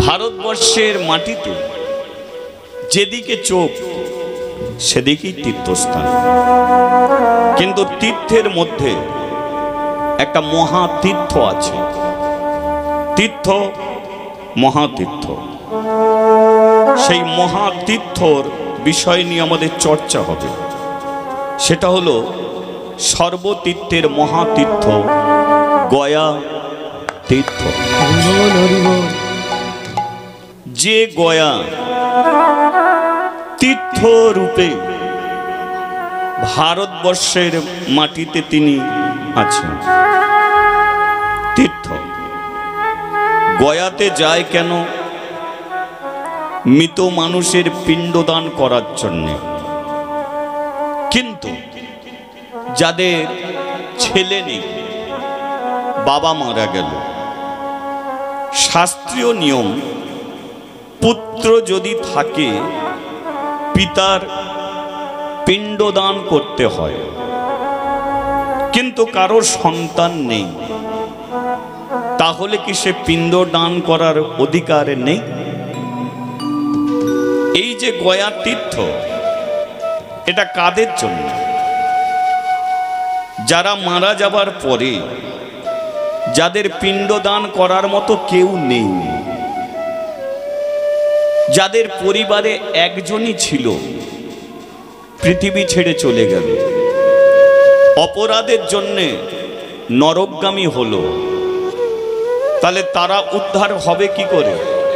ভারতবর্ষের মাটিতে যেদিকে চোখ সেদিকেই তীর্থস্থান, কিন্তু তীর্থের মধ্যে একটা মহাতীর্থ আছে। তীর্থ মহাতীর্থ, সেই মহাতীর্থর বিষয় নিয়ে আমাদের চর্চা হবে। সেটা হলো সর্বতীর্থের মহাতীর্থ গয়া তীর্থ। যে গয়া তীর্থ রূপে ভারতবর্ষের মাটিতে তিনি আছেন। তীর্থ গয়াতে যায় কেন? মৃত মানুষের পিণ্ডদান করার জন্যে। কিন্তু যাদের ছেলে নেই, বাবা মারা গেল, শাস্ত্রীয় নিয়ম পুত্র যদি থাকে পিতার পিণ্ডদান করতে হয়, কিন্তু কারোর সন্তান নেই, তাহলে কি সে পিণ্ডদান করার অধিকার নেই? এই যে গয়া তীর্থ, এটা কাদের জন্য? যারা মারা যাবার পরে যাদের পিণ্ডদান করার মতো কেউ নেই, যাদের পরিবারে একজনই ছিল, পৃথিবী ছেড়ে চলে গেল, অপরাধের জন্যে নরকগামী হলো, তাহলে তারা উদ্ধার হবে কি করে?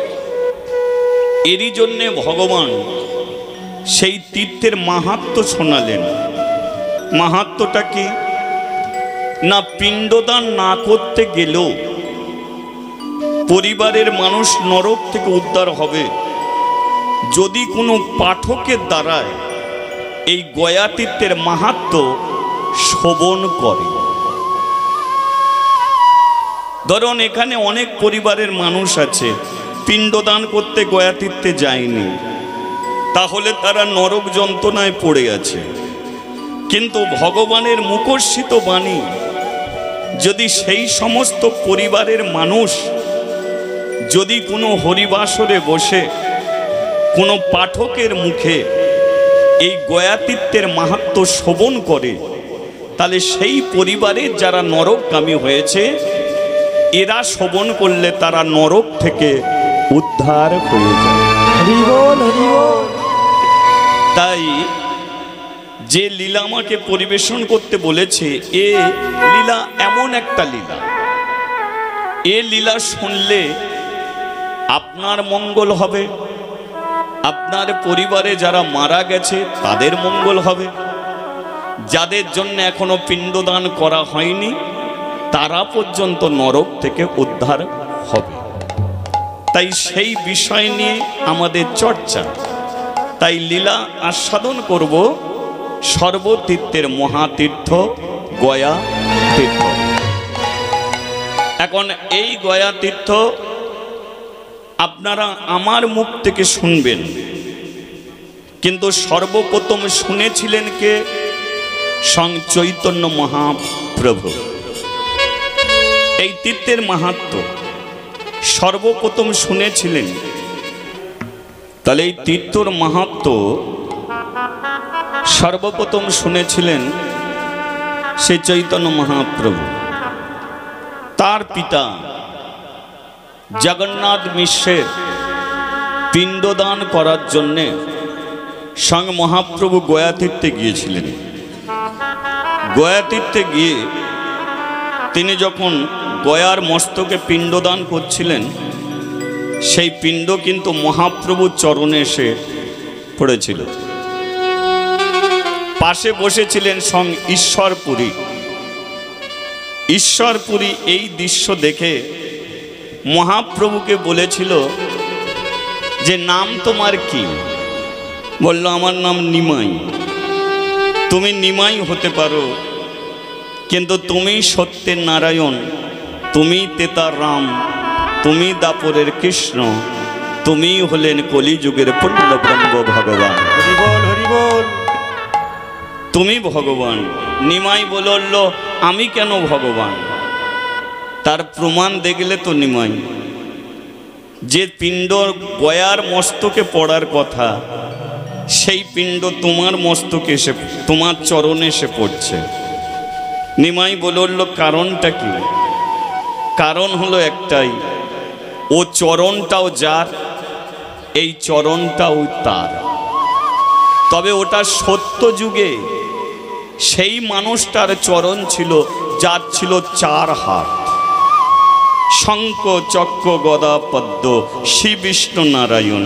এরই জন্যে ভগবান সেই তীর্থের মাহাত্ম্য শোনালেন। মাহাত্ম্যটা কি না, পিণ্ডদান না করতে গেলেও পরিবারের মানুষ নরক থেকে উদ্ধার হবে যদি কোনো পাঠকের দ্বারায় এই গয়া তীর্থের মাহাত্ম্য শ্রবণ করে। ধরুন এখানে অনেক পরিবারের মানুষ আছে, পিণ্ডদান করতে গয়া তীর্থে যায়নি, তাহলে তারা নরক যন্ত্রণায় পড়ে আছে। কিন্তু ভগবানের মুখর্ষিত বাণী যদি সেই সমস্ত পরিবারের মানুষ যদি কোনো হরিবাসরে বসে কোনো পাঠকের মুখে এই গয়া তীর্থের মাহাত্ম্য শ্রবণ করে, তাহলে সেই পরিবারের যারা নরকগামী হয়েছে, এরা শ্রবণ করলে তারা নরক থেকে উদ্ধার হয়ে যায়। তাই যে লীলা আমাকে পরিবেশন করতে বলেছে, এ লীলা এমন একটা লীলা, এ লীলা শুনলে আপনার মঙ্গল হবে, আপনার পরিবারে যারা মারা গেছে তাদের মঙ্গল হবে, যাদের জন্য এখনো পিণ্ডদান করা হয়নি তারা পর্যন্ত নরক থেকে উদ্ধার হবে। তাই সেই বিষয় নিয়ে আমাদের চর্চা। তাই লীলা আস্বাদন করব সর্বতীর্থের মহাতীর্থ গয়া তীর্থ। এখন এই গয়া তীর্থ আপনারা আমার মুখ থেকে শুনবেন, কিন্তু সর্বপ্রথম শুনেছিলেন কে? স্বয়ং চৈতন্য মহাপ্রভু। এই তীর্থের মাহাত্ম্য সর্বপ্রথম শুনেছিলেন। তাহলে এই তীর্থর মাহাত্ম্য সর্বপ্রথম শুনেছিলেন সেই চৈতন্য মহাপ্রভু। তার পিতা জগন্নাথ মিশ্রের পিণ্ডদান করার জন্যে স্বয়ং মহাপ্রভু গয়া তীর্থে গিয়েছিলেন। গয়া তীর্থে গিয়ে তিনি যখন গয়ার মস্তকে পিণ্ডদান করছিলেন, সেই পিণ্ড কিন্তু মহাপ্রভুর চরণে এসে পড়েছিল। পাশে বসেছিলেন স্বয়ং ঈশ্বরপুরী। ঈশ্বরপুরী এই দৃশ্য দেখে মহাপ্রভুকে বলেছিল যে নাম তোমার কি? বলল আমার নাম নিমাই। তুমি নিমাই হতে পারো, কিন্তু তুমি সত্যের নারায়ণ, তুমি তেতার রাম, তুমি দাপরের কৃষ্ণ, তুমি হলেন কলিযুগের পূর্ণব্রহ্ম ভগবান। হরি বল, হরি বল। তুমি ভগবান। নিমাই বলল আমি কেন ভগবান? তার প্রমাণ দেখলে তো নিমাই। যে পিণ্ড গয়ার মস্তকে পড়ার কথা, সেই পিণ্ড তোমার মস্তকে এসে, তোমার চরণে এসে পড়ছে। নিমাই বলল কারণটা কি? কারণ হলো একটাই, ও চরণটাও যার, এই চরণটাও তার। তবে ওটা সত্য যুগে সেই মানুষটার চরণ ছিল যার ছিল 4 হাত, শঙ্খ চক্র গদা পদ্ম শ্রী বিষ্ণু নারায়ণ।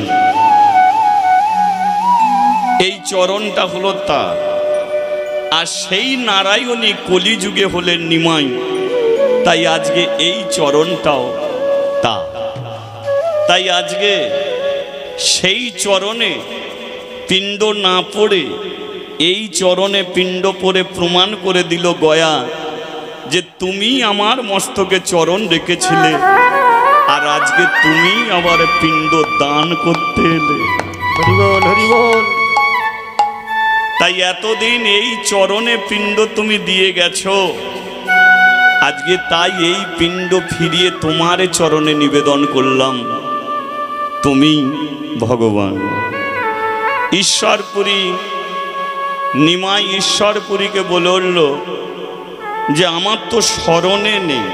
এই চরণটা হলো তার। আর সেই নারায়ণী কলিযুগে হলেন নিমাই, তাই আজকে এই চরণটাও তার। তাই আজকে সেই চরণে পিণ্ড না পড়ে এই চরণে পিণ্ড পড়ে প্রমাণ করে দিল গয়া যে তুমি আমার মস্তকে চরণ রেখেছিলে, আর আজকে তুমি আবার পিণ্ড দান করতে এলে। হরি বল, হরি বল। তাই এতদিন এই চরণে পিণ্ড তুমি দিয়ে গেছো, আজকে তাই এই পিণ্ড ফিরিয়ে তোমার চরণে নিবেদন করলাম। তুমি ভগবান। ঈশ্বরপুরী নিমাই ঈশ্বরপুরীকে বলল যে আমার তো স্মরণে নেই।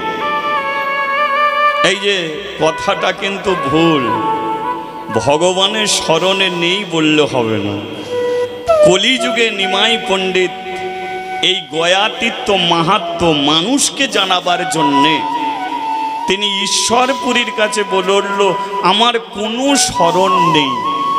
এই যে কথাটা কিন্তু ভুল, ভগবানের স্মরণে নেই বললে হবে না। কলিযুগে নিমাই পণ্ডিত এই গয়াতীর্থ মাহাত্ম্য মানুষকে জানাবার জন্যে তিনি ঈশ্বরপুরীর কাছে বলল আমার কোনো স্মরণ নেই।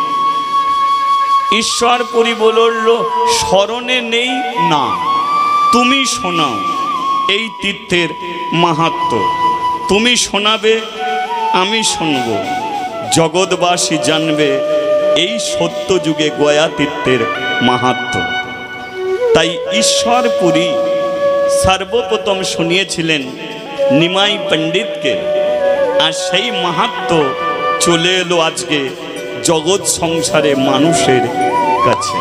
ঈশ্বরপুরী বলল স্মরণে নেই না, তুমি শোনাও এই তীর্থের মাহাত্ম্য। তুমি শোনাবে, আমি শুনব, জগৎবাসী জানবে এই সত্য যুগে গয়া তীর্থের মাহাত্ম্য। তাই ঈশ্বরপুরী সর্বপ্রথম শুনিয়েছিলেন নিমাই পণ্ডিতকে, আর সেই মাহাত্ম্য চলে এলো আজকে জগৎ সংসারে মানুষের কাছে।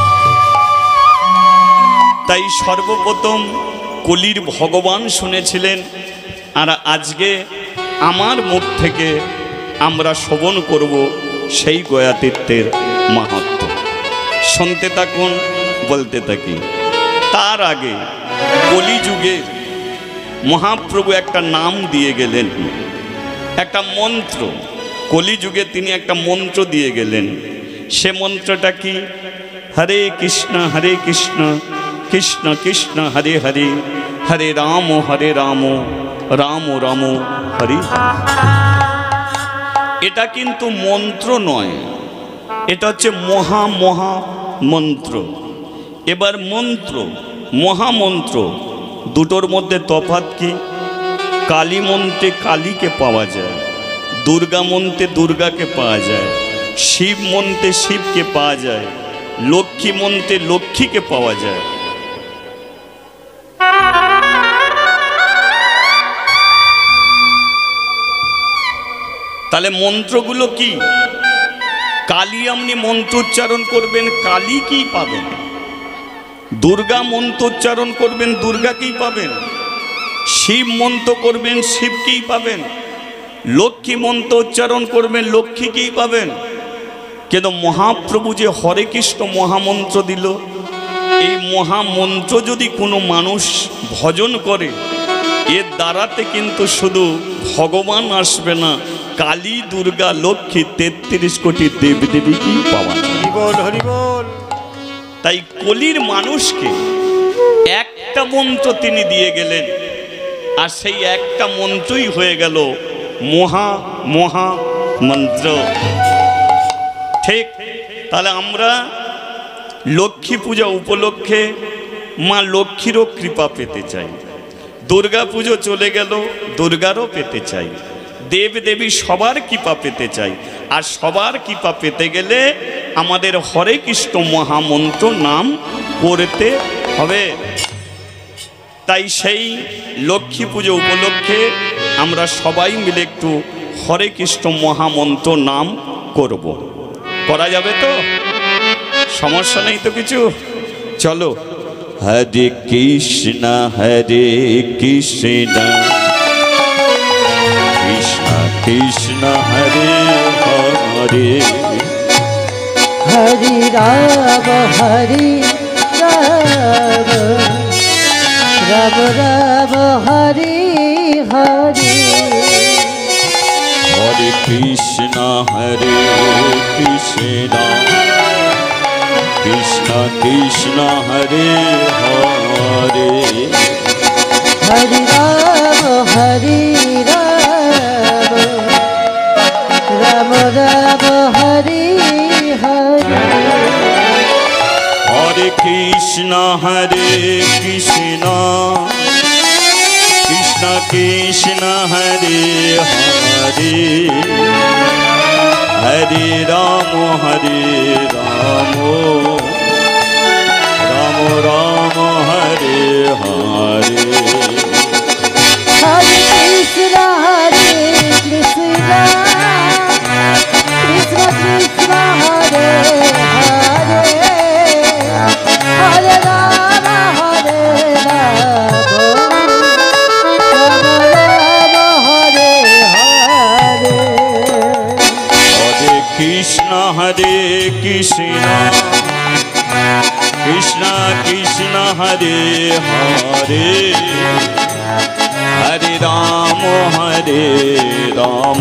তাই সর্বপ্রথম কলির ভগবান শুনেছিলেন, আর আজকে আমার মুখ থেকে আমরা শ্রবণ করব সেই গয়া তীর্থের মাহাত্ম্য। শুনতে থাকুন, বলতে থাকি। তার আগে কলিযুগে মহাপ্রভু একটা নাম দিয়ে গেলেন, একটা মন্ত্র। কলিযুগে তিনি একটা মন্ত্র দিয়ে গেলেন। সে মন্ত্রটা কি? হরে কৃষ্ণ কৃষ্ণ কৃষ্ণ হরে হরে, হরে রাম রাম রাম হরে। এটা কিন্তু মন্ত্র নয়, এটা হচ্ছে মহা মন্ত্র। এবার মন্ত্র মহামন্ত্র দুটোর মধ্যে তফাৎ কি? কালী মন্ত্রে কালীকে পাওয়া যায়, দুর্গা মন্ত্রে দুর্গাকে পাওয়া যায়, শিব মন্ত্রে শিবকে পাওয়া যায়, লক্ষ্মী মন্ত্রে লক্ষ্মীকে পাওয়া যায়। তাহলে মন্ত্রগুলো কি? কালী আপনি মন্ত্র উচ্চারণ করবেন, কালী কি পাবেন। দুর্গা মন্ত্র উচ্চারণ করবেন, দুর্গাকেই পাবেন। শিব মন্ত্র করবেন, শিবকেই পাবেন। লক্ষ্মী মন্ত্র উচ্চারণ করবেন, লক্ষ্মীকেই পাবেন। কিন্তু মহাপ্রভু যে হরে কৃষ্ণ মহামন্ত্র দিল, এই মহামন্ত্র যদি কোনো মানুষ ভজন করে, এর দ্বারাতে কিন্তু শুধু ভগবান আসবে না, কালী দুর্গা লক্ষ্মী 33 কোটি দেবদেবীকেই পাওয়া যায়। হরি বল, হরি বল। তাই কলির মানুষকে একটা মন্ত্র তিনি দিয়ে গেলেন, আর সেই একটা মন্ত্রই হয়ে গেল মহা মন্ত্র। ঠিক। তাহলে আমরা লক্ষ্মী পূজা উপলক্ষে মা লক্ষ্মীরও কৃপা পেতে চাই। দুর্গা পুজো চলে গেল, দুর্গারও পেতে চাই। দেব দেবী সবার কৃপা পেতে চাই। আর সবার কৃপা পেতে গেলে আমাদের হরে কৃষ্ণ মহামন্ত্র নাম করতে হবে। তাই সেই লক্ষ্মী পুজো উপলক্ষে আমরা সবাই মিলে একটু হরে কৃষ্ণ মহামন্ত্র নাম করব। করা যাবে তো? সমস্যা নেই তো কিছু? চলো। হরে কৃষ্ণ কৃষ্ণ কৃষ্ণ হরে হরে হরি রাম রাম রাম হরি হরি হরে কৃষ্ণ কৃষ্ণ কৃষ্ণ হরে হরে হরি রাম রাম রাম হরি হরি হরে কৃষ্ণ কৃষ্ণ কৃষ্ণ হরে হরে হরে রাম রাম রাম হরে হরে হরে কৃষ্ণ কৃষ্ণ কৃষ্ণ হরে হরে হরে রাম রাম হরে হরে হরে কৃষ্ণ কৃষ্ণ কৃষ্ণ কৃষ্ণ হরে হরে হরে রাম রাম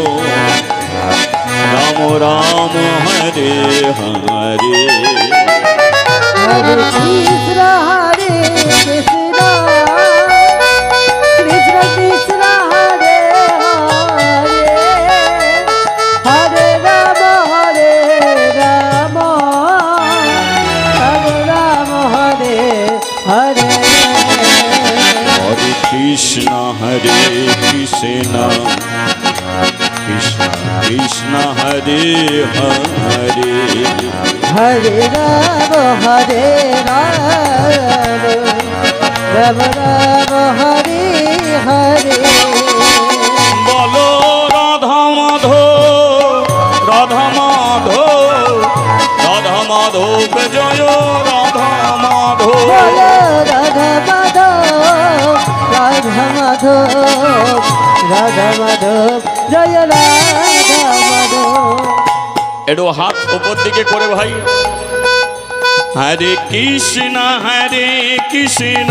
রাম হরে হরে হরে কৃষ্ণ কৃষ্ণ কৃষ্ণ হরে হরে হরে রাম রাম হরে হরে হরে কৃষ্ণ কৃষ্ণ কৃষ্ণ কৃষ্ণ হরে হরে হরে রাম রাম রাম হরে হরে বলো রাধা মাধব জয় রাধা মাধব বলো রাধা মাধব জয় রাধা মাধব একটু হাত উপর দিকে করে ভাই হরে কৃষ্ণ কৃষ্ণ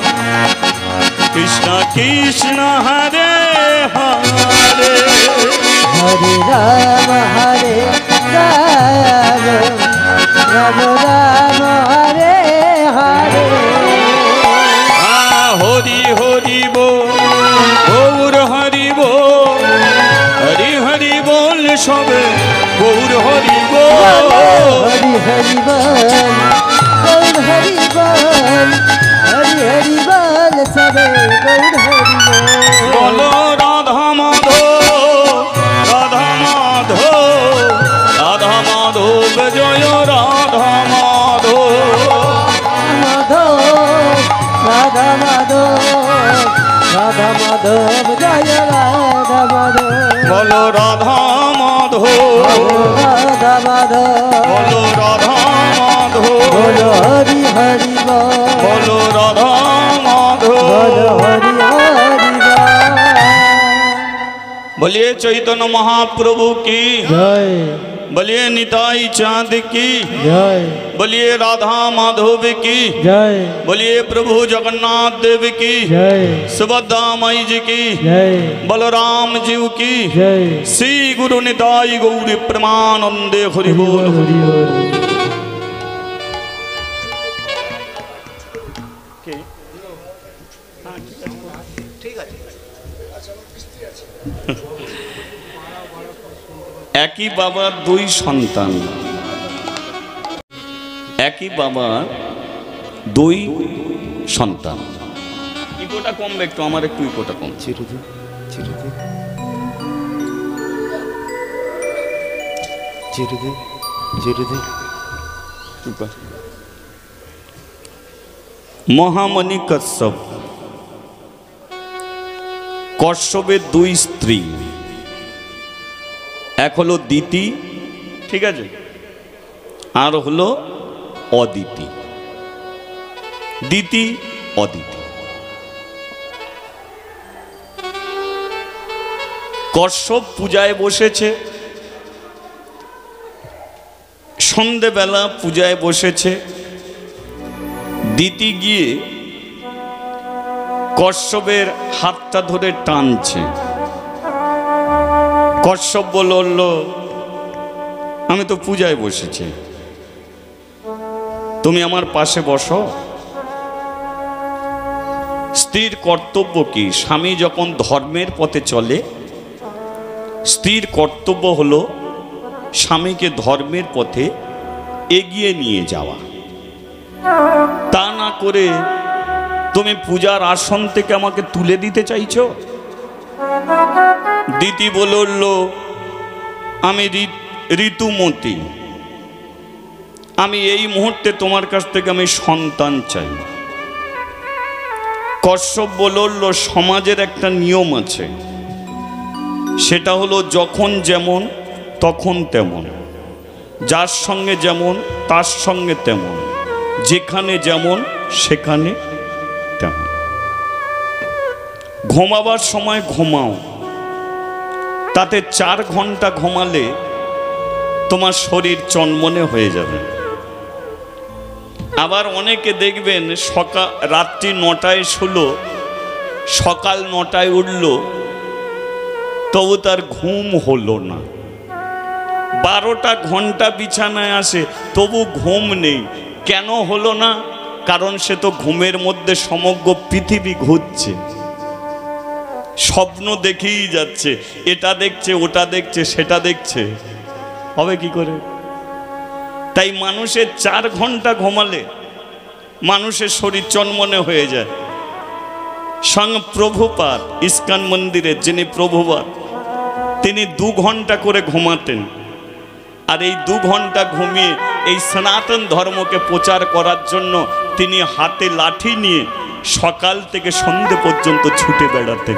কৃষ্ণ হরে হরে হরে রাম রাম রাম হরে হরে হরি হরি বল গৌর হরি বল হরি বল সবে গৌর হরি বল হরি হরি বল গৌর হরি বল হরি বল সবে গৌর হরি বল বলো রাধা মাধব জয় রাধা মাধব রাধা মাধব জয় রাধা মাধব বলো রাধা মাধব রাধা মাধব বলো রাধা মাধব বলো হরি হরি বলো রাধা মাধব বলো হরি হরি बोलिए चैतन्य महाप्रभु की जय बोलिए निताई चांद की जय बोलिए राधा माधव की जय बोलिए प्रभु जगन्नाथ देव की जय सुभद्रा माई जी की जय बलराम जीव की जय श्री गुरु निताई गौरी प्रमानंदे हरि बोल हरि हरि একই বাবার দুই সন্তান একই বাবার দুই সন্তান ইকোটা কমবে একটু আমার একটু ইকোটা কম চিরুদি চিরুদি চিরুদি চিরুদি মহামণি কশ্যপ কশ্যপের দুই স্ত্রী এক হলো দিতি ঠিক আছে আর হলো অদিতি দিতি অদিতি কশ্যপ পূজায় বসেছে, সন্ধেবেলা পূজায় বসেছে। দিতি গিয়ে কশ্যপের হাতটা ধরে টানছে। কশ্যপ বলল, আমি তো পূজায় বসেছি, তুমি আমার পাশে বসো। স্ত্রীর কর্তব্য কি? স্বামী যখন ধর্মের পথে চলে, স্ত্রীর কর্তব্য হলো স্বামীকে ধর্মের পথে এগিয়ে নিয়ে যাওয়া। তা না করে তুমি পূজার আসন থেকে আমাকে তুলে দিতে চাইছো। দিতি বলল, আমি ঋতুমতী, আমি এই মুহূর্তে তোমার কাছ থেকে আমি সন্তান চাই। কশ্যপ বলল, সমাজের একটা নিয়ম আছে, সেটা হলো যখন যেমন তখন তেমন, যার সঙ্গে যেমন তার সঙ্গে তেমন, যেখানে যেমন সেখানে তেমন। ঘুমাবার সময় ঘুমাও, তাতে 4 ঘন্টা ঘুমালে তোমার শরীর চনমনে হয়ে যাবে। আবার অনেকে দেখবেন রাত্রি 9টায় শুলো, সকাল 9টায় উঠল, তবু তার ঘুম হলো না। 12টা ঘন্টা বিছানায় আসে, তবু ঘুম নেই। কেন হলো না? কারণ সে তো ঘুমের মধ্যে সমগ্র পৃথিবী ঘুরছে, স্বপ্ন দেখেই যাচ্ছে, এটা দেখছে, ওটা দেখছে, সেটা দেখছে। হবে কি করে? তাই মানুষের 4 ঘন্টা ঘুমালে মানুষের শরীর চনমনে হয়ে যায়। স্বয়ং প্রভুপাদ ইস্কন মন্দিরে যিনি প্রভুপাদ, তিনি 2 ঘন্টা করে ঘুমাতেন। আর এই 2 ঘন্টা ঘুমিয়ে এই সনাতন ধর্মকে প্রচার করার জন্য তিনি হাতে লাঠি নিয়ে সকাল থেকে সন্ধ্যে পর্যন্ত ছুটে বেড়াতেন।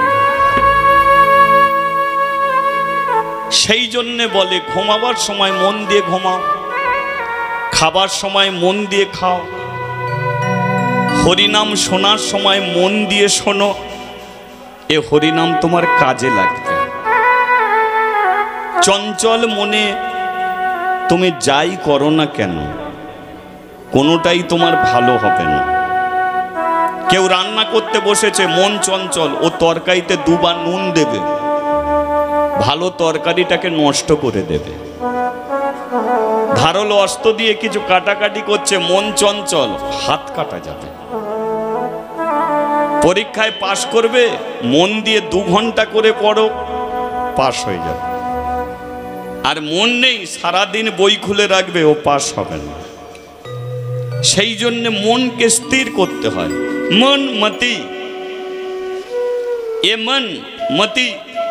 সেই জন্যে বলে, ঘুমাবার সময় মন দিয়ে ঘুমাও, খাবার সময় মন দিয়ে খাও, হরিনাম শোনার সময় মন দিয়ে শোনো। এ হরিনাম তোমার কাজে লাগবে। চঞ্চল মনে তুমি যাই করো না কেন, কোনোটাই তোমার ভালো হবে না। কেউ রান্না করতে বসেছে, মন চঞ্চল, ও তরকারিতে 2 বার নুন দেবে, ভালো তরকারিটাকে নষ্ট করে দেবে। ধারালো অস্ত্র দিয়ে কিছু কাটাকাটি করছে, মন চঞ্চল, হাত কাটা যাবে। পরীক্ষায় পাশ করবে, মন দিয়ে 2 ঘন্টা করে পড়ো, পাশ হয়ে যাবে। আর মন নেই, সারাদিন বই খুলে রাখবে, ও পাশ হবে না। সেই জন্য মনকে স্থির করতে হয়। মন মতি, এ মন মতি,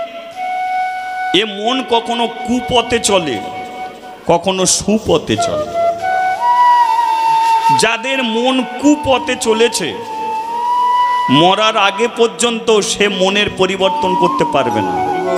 এ মন কখনো কুপথে চলে, কখনো সুপথে চলে। যাদের মন কুপথে চলেছে, মরার আগে পর্যন্ত সে মনের পরিবর্তন করতে পারবে না।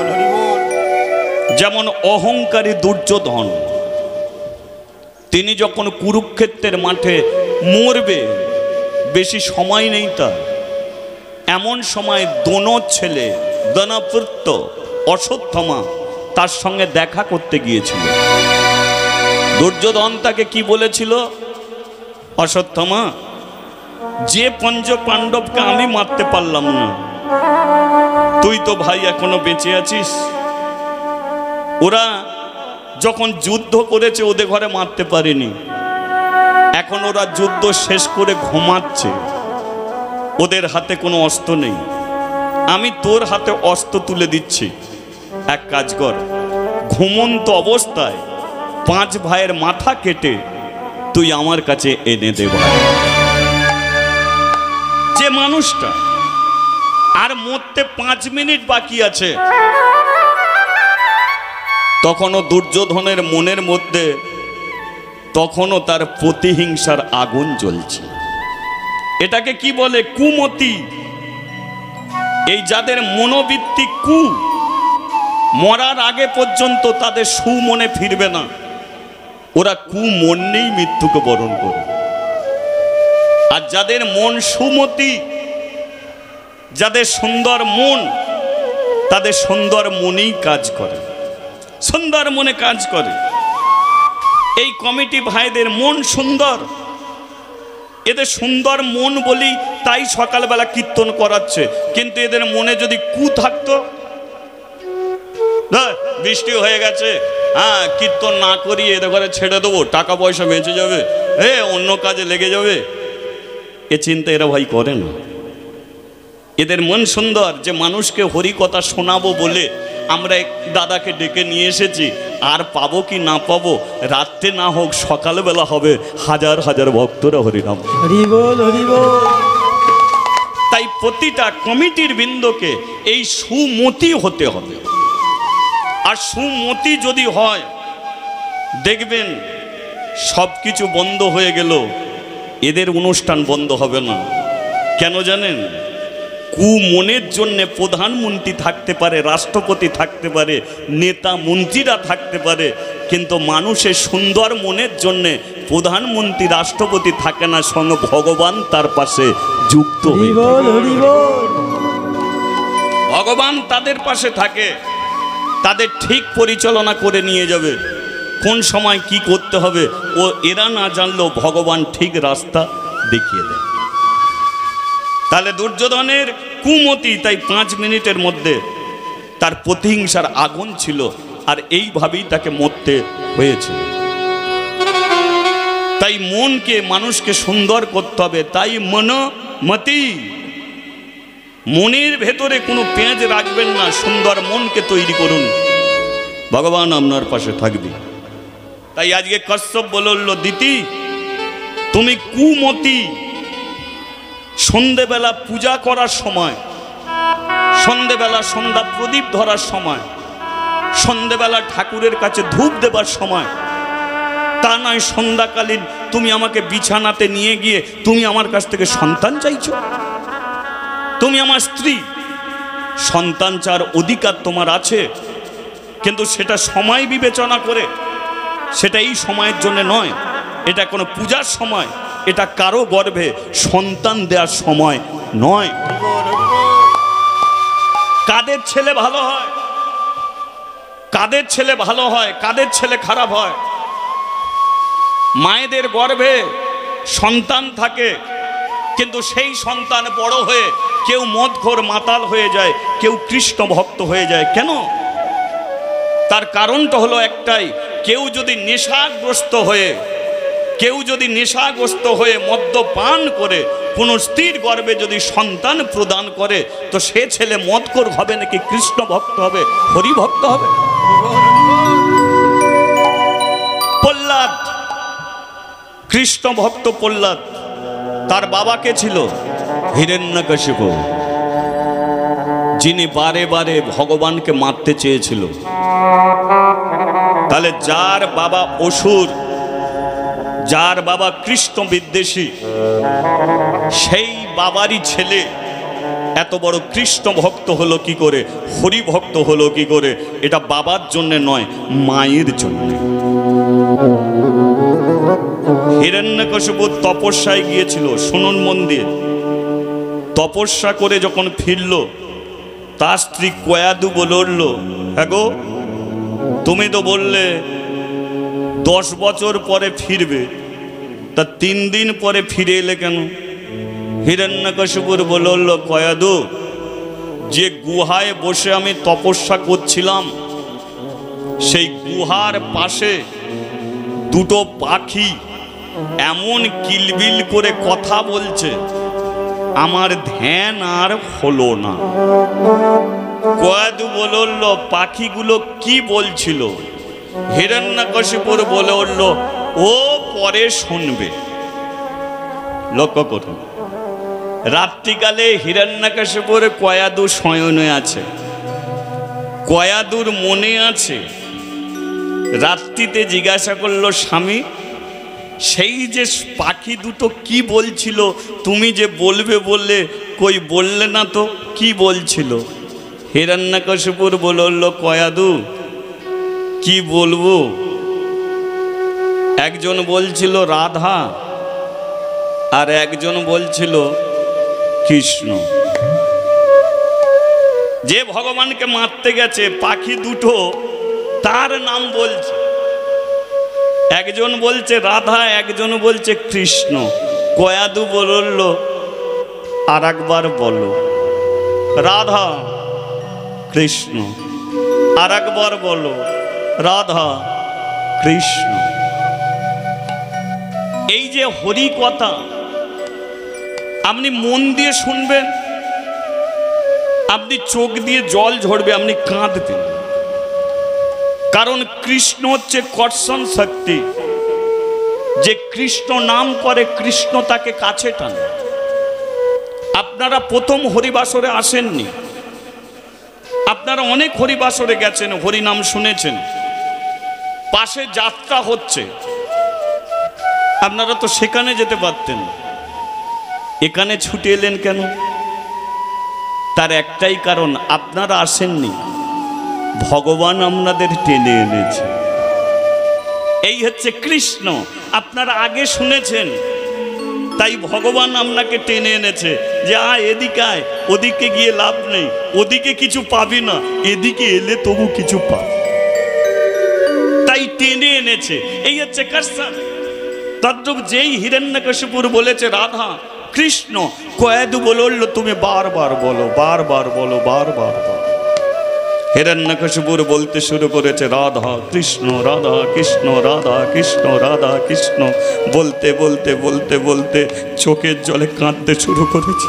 যেমন অহংকারী দুর্যোধন, তিনি যখন কুরুক্ষেত্রের মাঠে মরবে, বেশি সময় নেই তার, এমন সময় দোনোর ছেলে দনপুত্র অশ্বত্থামা তার সঙ্গে দেখা করতে গিয়েছিল। দুর্যোধন তাকে কি বলেছিল? অশ্বত্থামা, যে 5 পাণ্ডবকে আমি মারতে পারলাম না, তুই তো ভাই এখনো বেঁচে আছিস। ওরা যখন যুদ্ধ করেছে ওদের ঘরে মারতে পারেনি, এখন ওরা যুদ্ধ শেষ করে ঘুমাচ্ছে, ওদের হাতে কোনো অস্ত্র নেই। আমি তোর হাতে অস্ত্র তুলে দিচ্ছি, এক কাজ কর, ঘুমন্ত অবস্থায় 5 ভাইয়ের মাথা কেটে তুই আমার কাছে এনে দে। ভাই, যে মানুষটা আর মরতে 5 মিনিট বাকি আছে, তখনও দুর্যোধনের মনের মধ্যে তখনও তার প্রতিহিংসার আগুন জ্বলছে। এটাকে কি বলে? কুমতি। এই যাদের মনোবৃত্তি কু, মরার আগে পর্যন্ত তাদের সুমনে ফিরবে না, ওরা কুমন নেই মৃত্যুকে বরণ করে। আর যাদের মন সুমতি, যাদের সুন্দর মন, তাদের সুন্দর মনেই কাজ করে, সুন্দর মনে কাজ করে। এই কমিটি ভাইদের মন সুন্দর, এদের সুন্দর মন বলি তাই সকালবেলা কীর্তন করাচ্ছে। কিন্তু এদের মনে যদি কু থাকতো, বৃষ্টি হয়ে গেছে, হ্যাঁ কীর্তন না করিয়ে এদের ঘরে ছেড়ে দেবো, টাকা পয়সা বেঁচে যাবে, অন্য কাজে লেগে যাবে, এ চিন্তা এরা ভাই করে না। এদের মন সুন্দর যে মানুষকে হরি কথা শোনাবো বলে আমরা এক দাদাকে ডেকে নিয়ে এসেছি। আর পাবো কি না পাবো, রাত্রে না হোক সকালবেলা হবে, হাজার হাজার ভক্তরা হরিনাম। হরি বল, হরি বল। তাই প্রতিটা কমিটির বৃন্দকে এই সুমতি হতে হবে। আর সুমতি যদি হয়, দেখবেন সব কিছু বন্ধ হয়ে গেল, এদের অনুষ্ঠান বন্ধ হবে না। কেন জানেন? কুমনের জন্য প্রধানমন্ত্রী থাকতে পারে, রাষ্ট্রপতি থাকতে পারে, নেতা মন্ত্রীরা থাকতে পারে, কিন্তু মানুষের সুন্দর মনের জন্যে প্রধানমন্ত্রী রাষ্ট্রপতি থাকে না, সঙ্গে ভগবান তার পাশে যুক্ত হয়ে থাকে। হরি বল, হরি বল। ভগবান তাদের পাশে থাকে, তাদের ঠিক পরিচালনা করে নিয়ে যাবে। কোন সময় কি করতে হবে ও এরা না জানলেও ভগবান ঠিক রাস্তা দেখিয়ে দেয়। তাহলে দুর্যোধনের কুমতি, তাই 5 মিনিটের মধ্যে তার প্রতিহিংসার আগুন ছিল, আর এইভাবেই তাকে মরতে হয়েছিল। তাই মনকে মানুষকে সুন্দর করতে হবে। তাই মনোমতি, মনের ভেতরে কোনো পেঁয়াজ রাখবেন না, সুন্দর মনকে তৈরি করুন, ভগবান আপনার পাশে থাকবে। তাই আজকে কশ্যপ বলল, দিতি তুমি কুমতি। সন্ধেবেলা পূজা করার সময়, সন্ধেবেলা সন্ধ্যা প্রদীপ ধরার সময়, সন্ধেবেলা ঠাকুরের কাছে ধূপ দেবার সময়, তা নয় সন্ধ্যাকালীন তুমি আমাকে বিছানাতে নিয়ে গিয়ে তুমি আমার কাছ থেকে সন্তান চাইছো। তুমি আমার স্ত্রী, সন্তান চার অধিকার তোমার আছে, কিন্তু সেটা সময় বিবেচনা করে, সেটা এই সময়ের জন্য নয়, এটা কোনো পূজার সময়, এটা কারো গর্ভে সন্তান দেওয়ার সময় নয়। কাদের ছেলে ভালো হয়, কাদের ছেলে ভালো হয়, কাদের ছেলে খারাপ হয়? মায়েদের গর্ভে সন্তান থাকে, কিন্তু সেই সন্তান বড় হয়ে কেউ মদখোর মাতাল হয়ে যায়, কেউ কৃষ্ণ ভক্ত হয়ে যায়। কেন? তার কারণটা হলো একটাই, কেউ যদি নেশাগ্রস্ত হয়ে মদ্যপান করে কোনো স্ত্রীর গর্ভে যদি সন্তান প্রদান করে, তো সে ছেলে মদখোর হবে নাকি কৃষ্ণ ভক্ত হবে, হরি ভক্ত হবে? প্রহ্লাদ, কৃষ্ণ ভক্ত প্রহ্লাদ, তার বাবাকে ছিল হিরণ্যকশিপু, যিনি বারে বারে ভগবানকে মারতে চেয়েছিল। তাহলে যার বাবা অসুর, যার বাবা কৃষ্ণ বিদ্বেষী, সেই বাবারই ছেলে এত বড় কৃষ্ণ ভক্ত হলো কি করে, হরি ভক্ত হলো কি করে? এটা বাবার জন্য নয়, মায়ের জন্য। হিরণ্যকশিপু তপস্যায় গিয়েছিল, শুনুন মন দিয়ে। তপস্যা করে যখন ফিরল, তার স্ত্রী কয়াদু বলল, হ্যাঁ গো, তুমি তো বললে 10 বছর পরে ফিরবে, তা 3 দিন পরে ফিরে এলে কেন? হিরণ্যকশিপুর বলল, কয়াদু, যে গুহায় বসে আমি তপস্যা করছিলাম, সেই গুহার পাশে দুটো পাখি এমন কিলবিল করে কথা বলছে, আমার ধ্যান আর হলো না। কয়াদু বলল, পাখিগুলো কি বলছিল? হিরণ্যকশিপুর বলে উঠল, ও পরে শুনবে। লক্ষ্য করুন, রাত্রিকালে হিরণ্যকশিপুর কয়াদু শয়নে আছে, কয়াদুর মনে আছে। রাত্রিতে জিজ্ঞাসা করলো, স্বামী, সেই যে পাখি দুটো কি বলছিল, তুমি যে বলবে বললে, কই বললে না তো, কি বলছিল? হিরণ্যকশিপুর বলল, কয়াদু, কি বলবো? একজন বলছিল রাধা, আর একজন বলছিল কৃষ্ণ। যে ভগবানকে মারতে গেছে পাখি দুটো তার নাম বলছে, একজন বলছে রাধা, একজন বলছে কৃষ্ণ। কয়াদু বলল আর একবার বলো রাধা কৃষ্ণ, আর একবার বলো রাধা কৃষ্ণ। এই যে হরি কথা আপনি মন দিয়ে শুনবেন, আপনি চোখ দিয়ে জল ঝরবে, আপনি কাঁদবেন। কারণ কৃষ্ণ হচ্ছে কর্ষণ শক্তি। যে কৃষ্ণ নাম করে কৃষ্ণ তাকে কাছে টানে। আপনারা প্রথম হরিবাসরে আসেননি, আপনারা অনেক হরিবাসরে গেছেন, হরি নাম শুনেছেন, পাশে যাত্রা হচ্ছে, আপনারা তো সেখানে যেতে পারতেন, এখানে ছুটে এলেন কেন? তার একটাই কারণ, আপনারা আসেননি, ভগবান আপনাদের টেনে এনেছে। এই হচ্ছে কৃষ্ণ। আপনারা আগে শুনেছেন, তাই ভগবান আপনাকে টেনে এনেছে যে এদিকে আয়, ওদিকে গিয়ে লাভ নেই, ওদিকে কিছু পাবি না, এদিকে এলে তবু কিছু পাবি, তাই টেনে এনেছে। এই হচ্ছে কৃষ্ণ। তদ্রূপ যেই হিরণ্যকশিপুর বলেছে রাধা কৃষ্ণ, কয়াদু বলল তুমি বারবার বলো, বারবার বলো, বারবার বলো। হিরণ্যকশিপুর বলতে শুরু করেছে রাধা কৃষ্ণ, রাধা কৃষ্ণ, রাধা কৃষ্ণ, রাধা কৃষ্ণ। বলতে বলতে বলতে বলতে চোখের জলে কাঁদতে শুরু করেছে।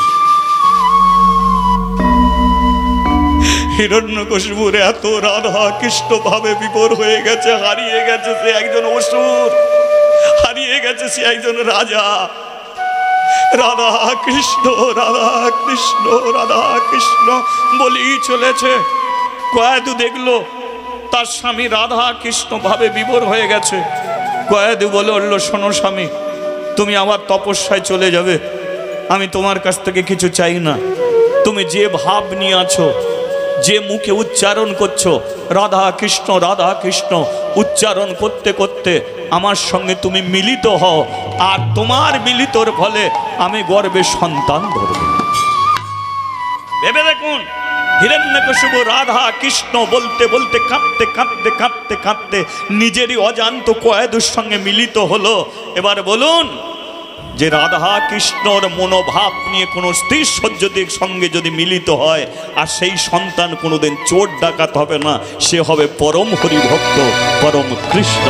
হিরণ্যকশিপুর এত রাধা কৃষ্ণ ভাবে বিভোর হয়ে গেছে, হারিয়ে গেছে সে একজন অসুর, হারিয়ে গেছে সে একজন রাজা। রাধা কৃষ্ণ, রাধা কৃষ্ণ, রাধা কৃষ্ণ বলেই চলেছে। কয়াদু দেখলো তার স্বামী রাধা কৃষ্ণ ভাবে বিভোর হয়ে গেছে। কয়াদু বলল শোনো স্বামী, তুমি আমার তপস্যায় চলে যাবে, আমি তোমার কাছ থেকে কিছু চাই না। তুমি যে ভাব নিয়ে আছো, যে মুখে উচ্চারণ করছো রাধা কৃষ্ণ, রাধা কৃষ্ণ উচ্চারণ করতে করতে আমার সঙ্গে তুমি মিলিত হও, আর তোমার মিলিতর ফলে আমি গর্বে সন্তান ধরব। ভেবে দেখুন, হিরণ্যকশিপু রাধা কৃষ্ণ বলতে বলতে কাঁদতে কাঁদতে কাঁদতে কাঁদতে নিজেরই অজান্ত কয়াদুর সঙ্গে মিলিত হলো। এবার বলুন যে রাধা কৃষ্ণর মনোভাব নিয়ে কোনো স্ত্রীর সহ্যদের সঙ্গে যদি মিলিত হয়, আর সেই সন্তান কোনোদিন চোর ডাকাত হবে না, সে হবে পরম হরিভক্ত, পরম কৃষ্ণ।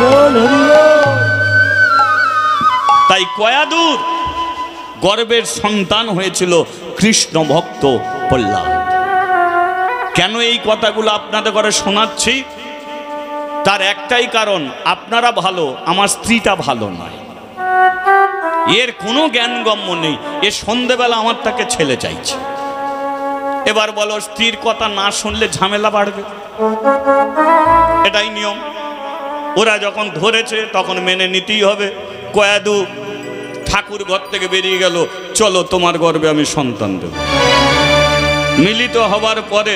তাই কয়াদুর গর্বের সন্তান হয়েছিল কৃষ্ণ ভক্ত প্রহ্লাদ। কেন এই কথাগুলো আপনাদের ঘরে শোনাচ্ছি? তার একটাই কারণ, আপনারা ভালো, আমার স্ত্রীটা ভালো নয়, এর কোনো জ্ঞানগম্য নেই, এ সন্ধেবেলা আমার তাকে ছেলে চাইছে। এবার বলো, স্ত্রীর কথা না শুনলে ঝামেলা বাড়বে, এটাই নিয়ম। ওরা যখন ধরেছে তখন মেনে নিতেই হবে। কয়াদু ঠাকুর ঘর থেকে বেরিয়ে গেল, চলো তোমার গর্ভে আমি সন্তান দেব। মিলিত হবার পরে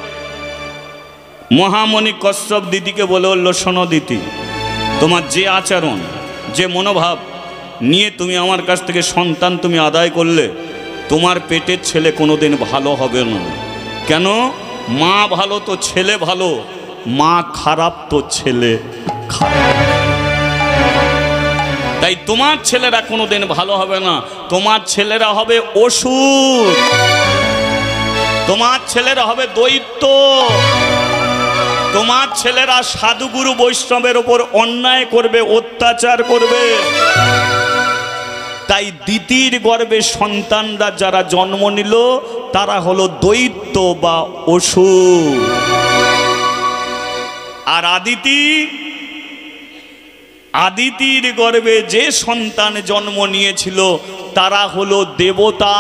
মহামণি কশ্যপ দিদিকে বলল শোনো দিদি, তোমার যে আচরণ, যে মনোভাব নিয়ে তুমি আমার কাছ থেকে সন্তান তুমি আদায় করলে, তোমার পেটের ছেলে কোনোদিন ভালো হবে না। কেন? মা ভালো তো ছেলে ভালো, মা খারাপ তো ছেলে খারাপ। তাই তোমার ছেলেরা কোনোদিন ভালো হবে না, তোমার ছেলেরা হবে অসুর, তোমার ছেলেরা হবে দৈত্য, তোমার ছেলেরা সাধুগুরু বৈষ্ণবের ওপর অন্যায় করবে, অত্যাচার করবে। তাই দিতির গর্ভে সন্তানরা যারা জন্ম নিল তারা হলো দৈত্য বা অসুর। আর আদিতির গর্ভে যে সন্তান জন্ম নিয়েছিল তারা হলো দেবতা।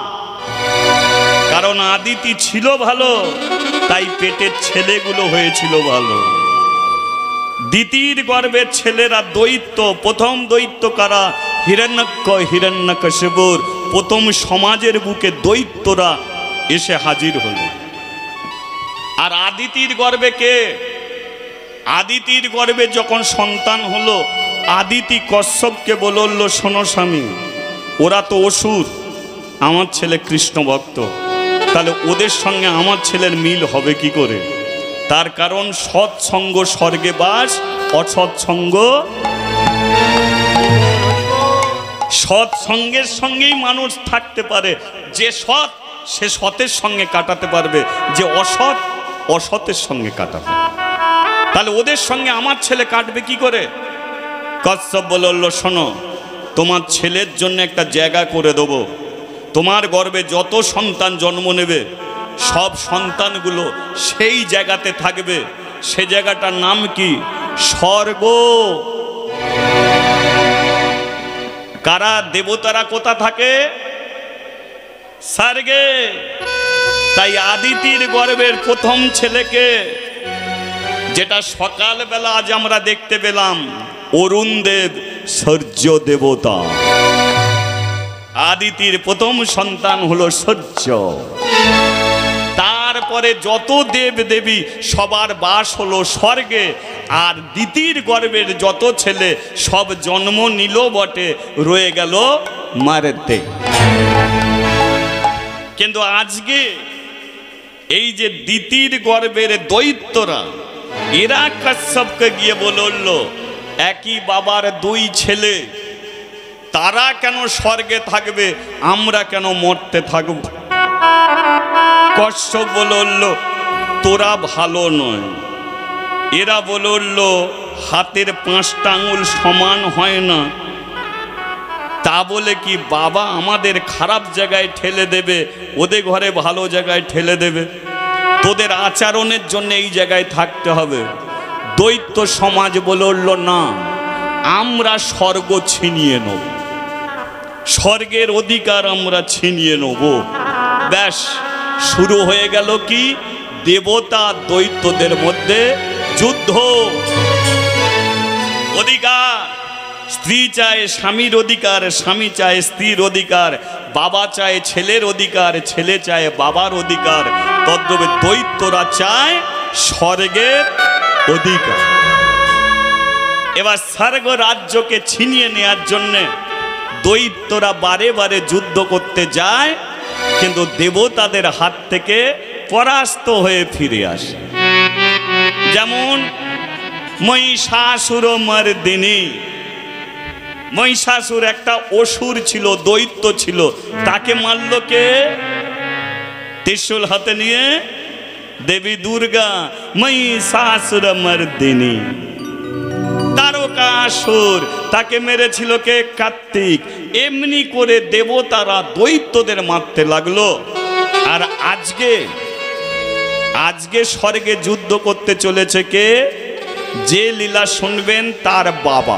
কারণ আদিতি ছিল ভালো, তাই পেটের ছেলেগুলো হয়েছিল ভালো। দিতির গর্ভের ছেলেরা দৈত্য। প্রথম দৈত্য কারা? হিরণ্যকশিপুর প্রথম সমাজের বুকে দৈত্যরা এসে হাজির হল। আর আদিতির গর্ভে কে? আদিতির গর্ভে যখন সন্তান হলো, আদিতি কশ্যপকে বলল শোনো স্বামী, ওরা তো অসুর, আমার ছেলে কৃষ্ণ ভক্ত, তাহলে ওদের সঙ্গে আমার ছেলের মিল হবে কি করে? তার কারণ সৎসঙ্গ স্বর্গে বাস, অসৎসঙ্গ। সৎসঙ্গের সঙ্গেই মানুষ থাকতে পারে। যে সৎ সে সতের সঙ্গে কাটাতে পারবে, যে অসৎ অসতের সঙ্গে কাটাবে। তাহলে ওদের সঙ্গে আমার ছেলে কাটবে কি করে? কশ্যপ বলল, শোনো, তোমার ছেলের জন্য একটা জায়গা করে দেবো। তোমার গর্ভে যত সন্তান জন্ম নেবে সব সন্তানগুলো সেই জায়গাতে থাকবে। সে জায়গাটার নাম কি? স্বর্গ। কারা? দেবতারা কোথা থাকে? স্বর্গে। তাই আদিতির গর্ভের প্রথম ছেলেকে, যেটা সকালবেলা আজ আমরা দেখতে পেলাম, অরুণ দেব সূর্য দেবতা। আদিতির প্রথম সন্তান হলো সূর্য। তারপরে যত দেব দেবী সবার বাস হলো স্বর্গে। আর দিতির গর্ভের যত ছেলে সব জন্ম নিল বটে, রয়ে গেল মারেতে। কিন্তু আজকে এই যে দিতির গর্ভের দৈত্যরা, এরা কশ্যপকে গিয়ে বলল, একই বাবার দুই ছেলে, তারা কেন স্বর্গে থাকবে, আমরা কেন মরতে থাকব? কশ্যপ বলল, তোরা ভালো নয়। এরা বলল, হাতের 5টা আঙুল সমান হয় না, তা বলে কি বাবা আমাদের খারাপ জায়গায় ঠেলে দেবে, ওদের ঘরে ভালো জায়গায় ঠেলে দেবে? তোদের আচরণের জন্য এই জায়গায় থাকতে হবে। দৈত্য সমাজ বলল, না, আমরা স্বর্গ ছিনিয়ে নেব, স্বর্গের অধিকার আমরা ছিনিয়ে নেব। ব্যাস, শুরু হয়ে গেল কি? দেবতা দৈত্যদের মধ্যে যুদ্ধ। অধিকার, স্ত্রী চায় স্বামীর অধিকার, স্বামী চায় স্ত্রীর অধিকার, বাবা চায় ছেলের অধিকার, ছেলে চায় বাবার অধিকার। তদ্রূপে দৈত্যরা চায় স্বর্গের অধিকার। এবার স্বর্গ রাজ্যকে ছিনিয়ে নেওয়ার জন্য দৈত্যরা বারে বারে যুদ্ধ করতে যায়, কিন্তু দেবতাদের হাত থেকে পরাস্ত হয়ে ফিরে আসে। যেমন মহিষাসুর মর্দিনী। মহিষাসুর একটা অসুর ছিল, দৈত্য ছিল, তাকে মারল কে? ত্রিশূল হাতে নিয়ে দেবী দুর্গা। মহিষাসুর মর্দিনী। তারকাসুর, তাকে মেরেছিল কে? কার্তিক। এমনি করে দেবতারা দৈত্যদের মারতে লাগলো। আর আজকে স্বর্গে যুদ্ধ করতে চলেছে কে? যে লীলা শুনবেন তার বাবা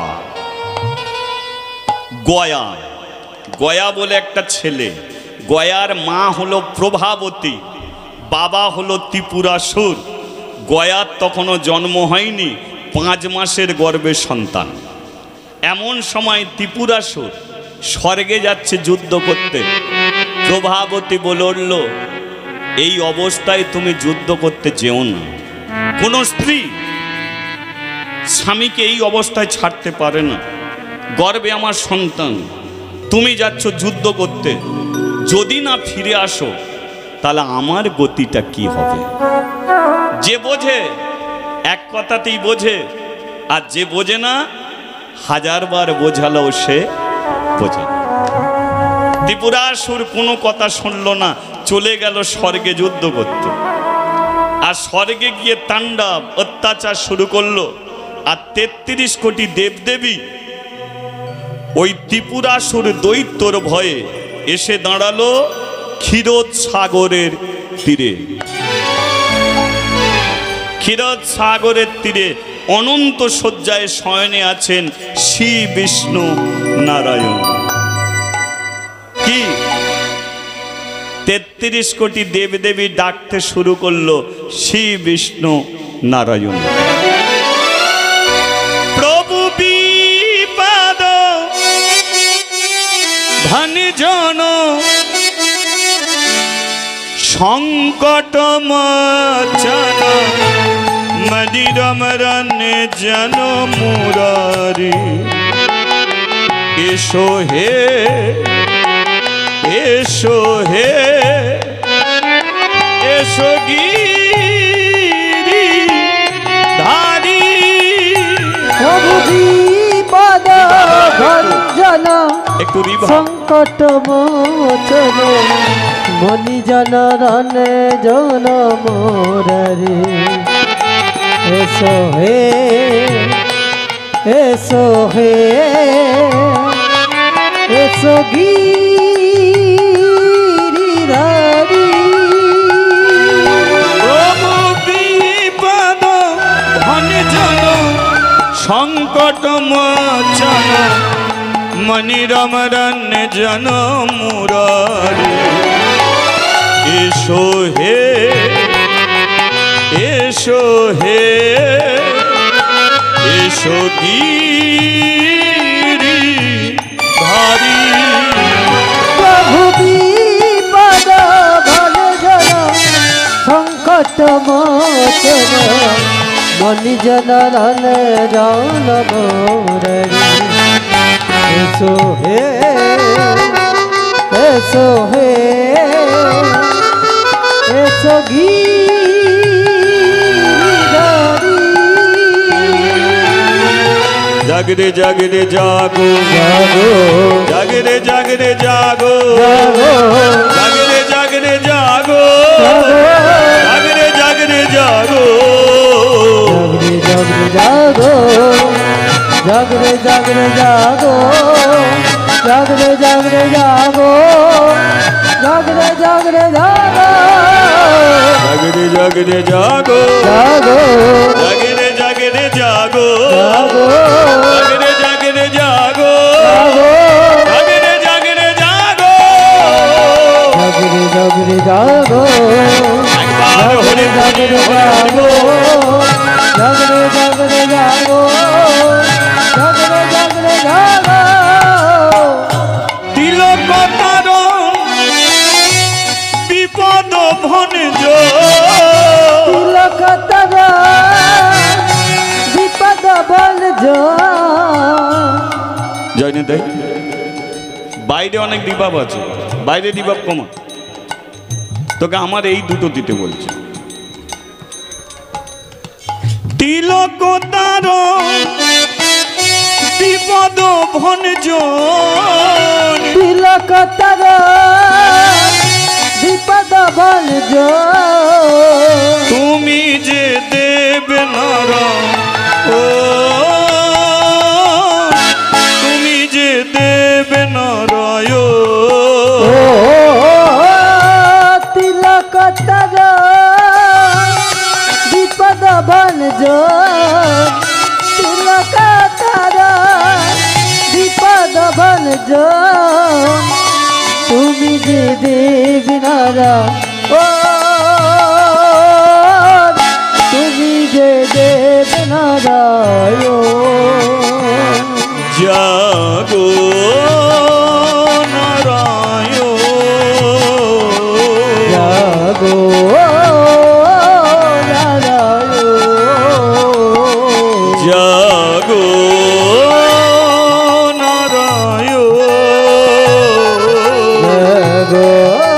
গয়া। গয়া বলে একটা ছেলে। গয়ার মা হলো প্রভাবতী, বাবা হলো ত্রিপুরাসুর। গয়ার তখনও জন্ম হয়নি, 5 মাসের গর্ভে সন্তান। এমন সময় ত্রিপুরাসুর স্বর্গে যাচ্ছে যুদ্ধ করতে। প্রভাবতী বলল, এই অবস্থায় তুমি যুদ্ধ করতে যেও না। কোনো স্ত্রী স্বামীকে এই অবস্থায় ছাড়তে পারে না। গর্ভে আমার সন্তান, তুমি যাচ্ছ যুদ্ধ করতে, যদি না ফিরে আসো তাহলে আমার গতিটা কি হবে? যে বোঝে এক কথাতেই বোঝে, আর যে বোঝে না 1000 বার বোঝালেও সে বোঝে না। ত্রিপুরাসুর কোনো কথা শুনল না, চলে গেল স্বর্গে যুদ্ধ করতে। আর স্বর্গে গিয়ে তাণ্ডব অত্যাচার শুরু করলো। আর 33 কোটি দেবদেবী ওই ত্রিপুরাসুর দৈত্যর ভয়ে এসে দাঁড়ালো ক্ষীরোদ সাগরের তীরে। ক্ষীরোদ সাগরের তীরে অনন্ত শয্যায় শয়নে আছেন শ্রী বিষ্ণু নারায়ণ। কি 33 কোটি দেবদেবী ডাকতে শুরু করলো শ্রী বিষ্ণু নারায়ণ। প্রভু বিপদ ভানিজন সংকট মোচন মদিরমরণে জন মুরারি। এসো হে, এসো হে এসো গিরি ধারি প্রভু বিপদ ভঞ্জন একটু রিভা সংকট মোচন মনি জনরণে জন মোরারি এসো হে এসো হে এসো গিরিধারী প্রভু বিপদ ভঞ্জন সংকট মোচন মনিরমরণ্য জন মুরারি এসো হে এসো হে এসো গিরি ধারি প্রভু বিপদ ভঞ্জন সংকট মোচন মনি জনরণে জন মোরারি এসো হে এসো হে এসো গিরিধারী জাগরে জাগরে জাগো জাগো জাগরে জাগরে জাগো জাগো জাগরে জাগরে জাগো জাগো জাগরে জাগরে জাগো জাগরে জাগরে জাগো জাগরে জাগরে জাগো জাগরে জাগরে জাগো জাগরে জাগরে জাগো জাগরে জাগরে জাগো জাগো জাগরে জাগরে জাগো জাগো জাগরে জাগরে জাগো জাগরে জাগরে জাগো একবার হরি জাগরে জাগো জাগরে জাগরে জাগো জাগরে জাগরে জাগো তিলকতার বিপদ ভঞ্জ তিলকতার বিপদ ভঞ্জ জয়নি দেয় বাইরে অনেক রিবাব আছে, বাইরে রিবাব কমা, তোকে আমার এই দুটো দিতে বলছে। তিলকতার বিপদ ভঞ্জ তিলকতার বিপদ ভঞ্জ তুমি যে দেব নারা ও তুমি যে দেব নারায় তিলকতার বিপদ ভঞ্জ তিলকতার বিপদ ভঞ্জ তুমি যে দেবী নারা ও তুমি যে দেব নারায়ণ জাগো নারায়ণ জাগো নারায়ণ জাগো নারায়ণ জাগো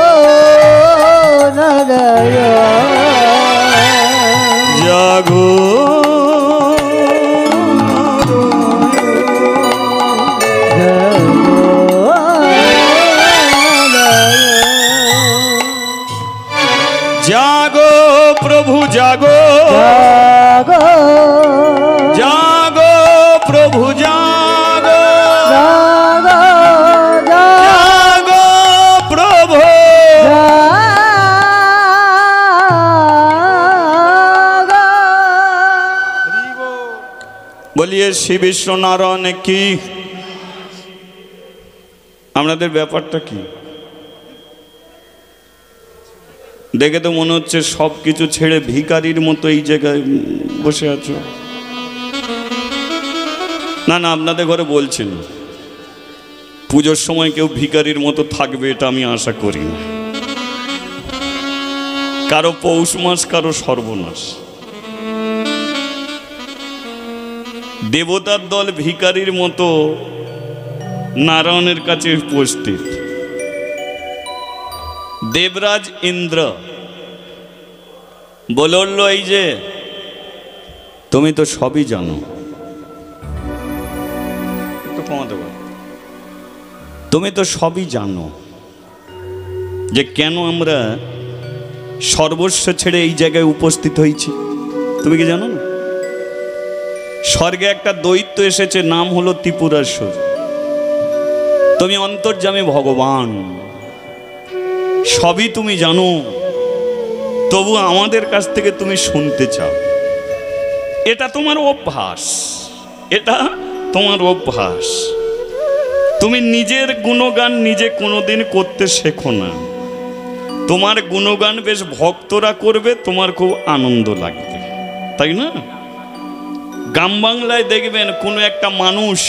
নারায়ণ জাগো জাগো প্রভু জাগো জাগো জাগো প্রভু জাগো জাগো জাগো প্রভু বলিয়ে শ্রী বিশ্বনারায়ণ কি। আপনাদের ব্যাপারটা কি দেখে তো মনে হচ্ছে সব কিছু ছেড়ে ভিখারির মতো এই জায়গায় বসে আছো। না না, আপনাদের ঘরে বলছেন পুজোর সময় কেউ ভিখারির মতো থাকবে এটা আমি আশা করি না। কারো পৌষ মাস, কারো সর্বনাশ। দেবতার দল ভিখারির মতো নারায়ণের কাছে উপস্থিত। দেবরাজ ইন্দ্র বলল এই যে তুমি তো সবই জানো, একটু কমাতে পারো, তুমি তো সবই জানো যে কেন আমরা সর্বস্ব ছেড়ে এই জায়গায় উপস্থিত হয়েছি। তুমি কি জানো না? স্বর্গে একটা দৈত্য এসেছে, নাম হলো ত্রিপুরাসুর। তুমি অন্তর্যামী ভগবান, সবই তুমি জানো, তবু আমাদের কাছ থেকে তুমি শুনতে চাও। এটা তোমার অভ্যাস, এটা তোমার অভ্যাস। তুমি নিজের গুণগান নিজে কোনোদিন করতে শেখো না। তোমার গুণগান বেশ ভক্তরা করবে, তোমার খুব আনন্দ লাগবে, তাই না? গ্রাম বাংলায় দেখবেন কোনো একটা মানুষ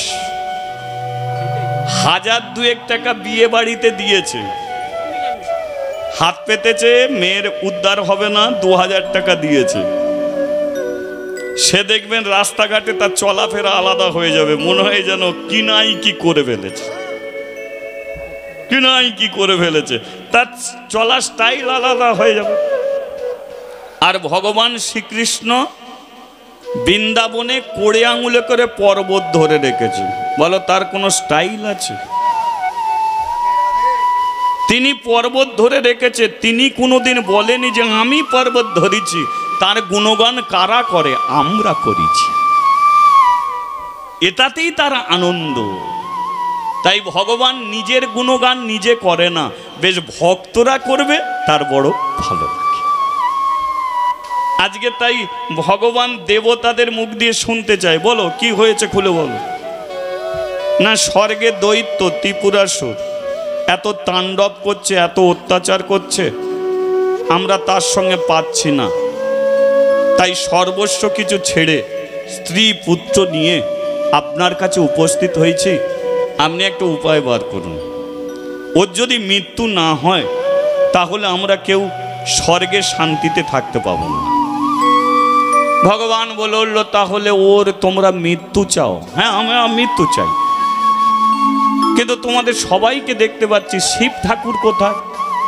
1000-2 টাকা বিয়ে বাড়িতে দিয়েছে, হাত পেতেছে, মেয়ের উদ্ধার হবে না, 2000 টাকা দিয়েছে। সে দেখবেন রাস্তাঘাটে তার চলাফেরা আলাদা হয়ে যাবে, মনে হয় যেন কি নাই কি করে ফেলেছে, কি নাই কি করে ফেলেছে, তার চলার স্টাইল আলাদা হয়ে যাবে। আর ভগবান শ্রীকৃষ্ণ বৃন্দাবনে কোড়ে আঙুলে করে পর্বত ধরে রেখেছে, বলো তার কোনো স্টাইল আছে? তিনি পর্বত ধরে রেখেছে, তিনি কোনোদিন বলেনি যে আমি পর্বত ধরেছি। তার গুণগান কারা করে? আমরা করেছি, এটাতেই তার আনন্দ। তাই ভগবান নিজের গুণগান নিজে করে না, বেশ ভক্তরা করবে, তার বড় ভালো লাগে। আজকে তাই ভগবান দেবতাদের মুখ দিয়ে শুনতে চায়, বলো কি হয়েছে খুলে বলো। না, স্বর্গে দৈত্য ত্রিপুরাসুর এত তাণ্ডব করছে, এত অত্যাচার করছে, আমরা তার সঙ্গে পাচ্ছি না। তাই সর্বস্ব কিছু ছেড়ে স্ত্রী পুত্র নিয়ে আপনার কাছে উপস্থিত হয়েছি। আপনি একটা উপায় বার করুন। ওর যদি মৃত্যু না হয় তাহলে আমরা কেউ স্বর্গে শান্তিতে থাকতে পাবো না। ভগবান বলল তাহলে ওর তোমরা মৃত্যু চাও? হ্যাঁ, আমরা মৃত্যু চাই, কিন্তু তোমাদের সবাইকে দেখতে পাচ্ছি, শিব ঠাকুর কোথায়?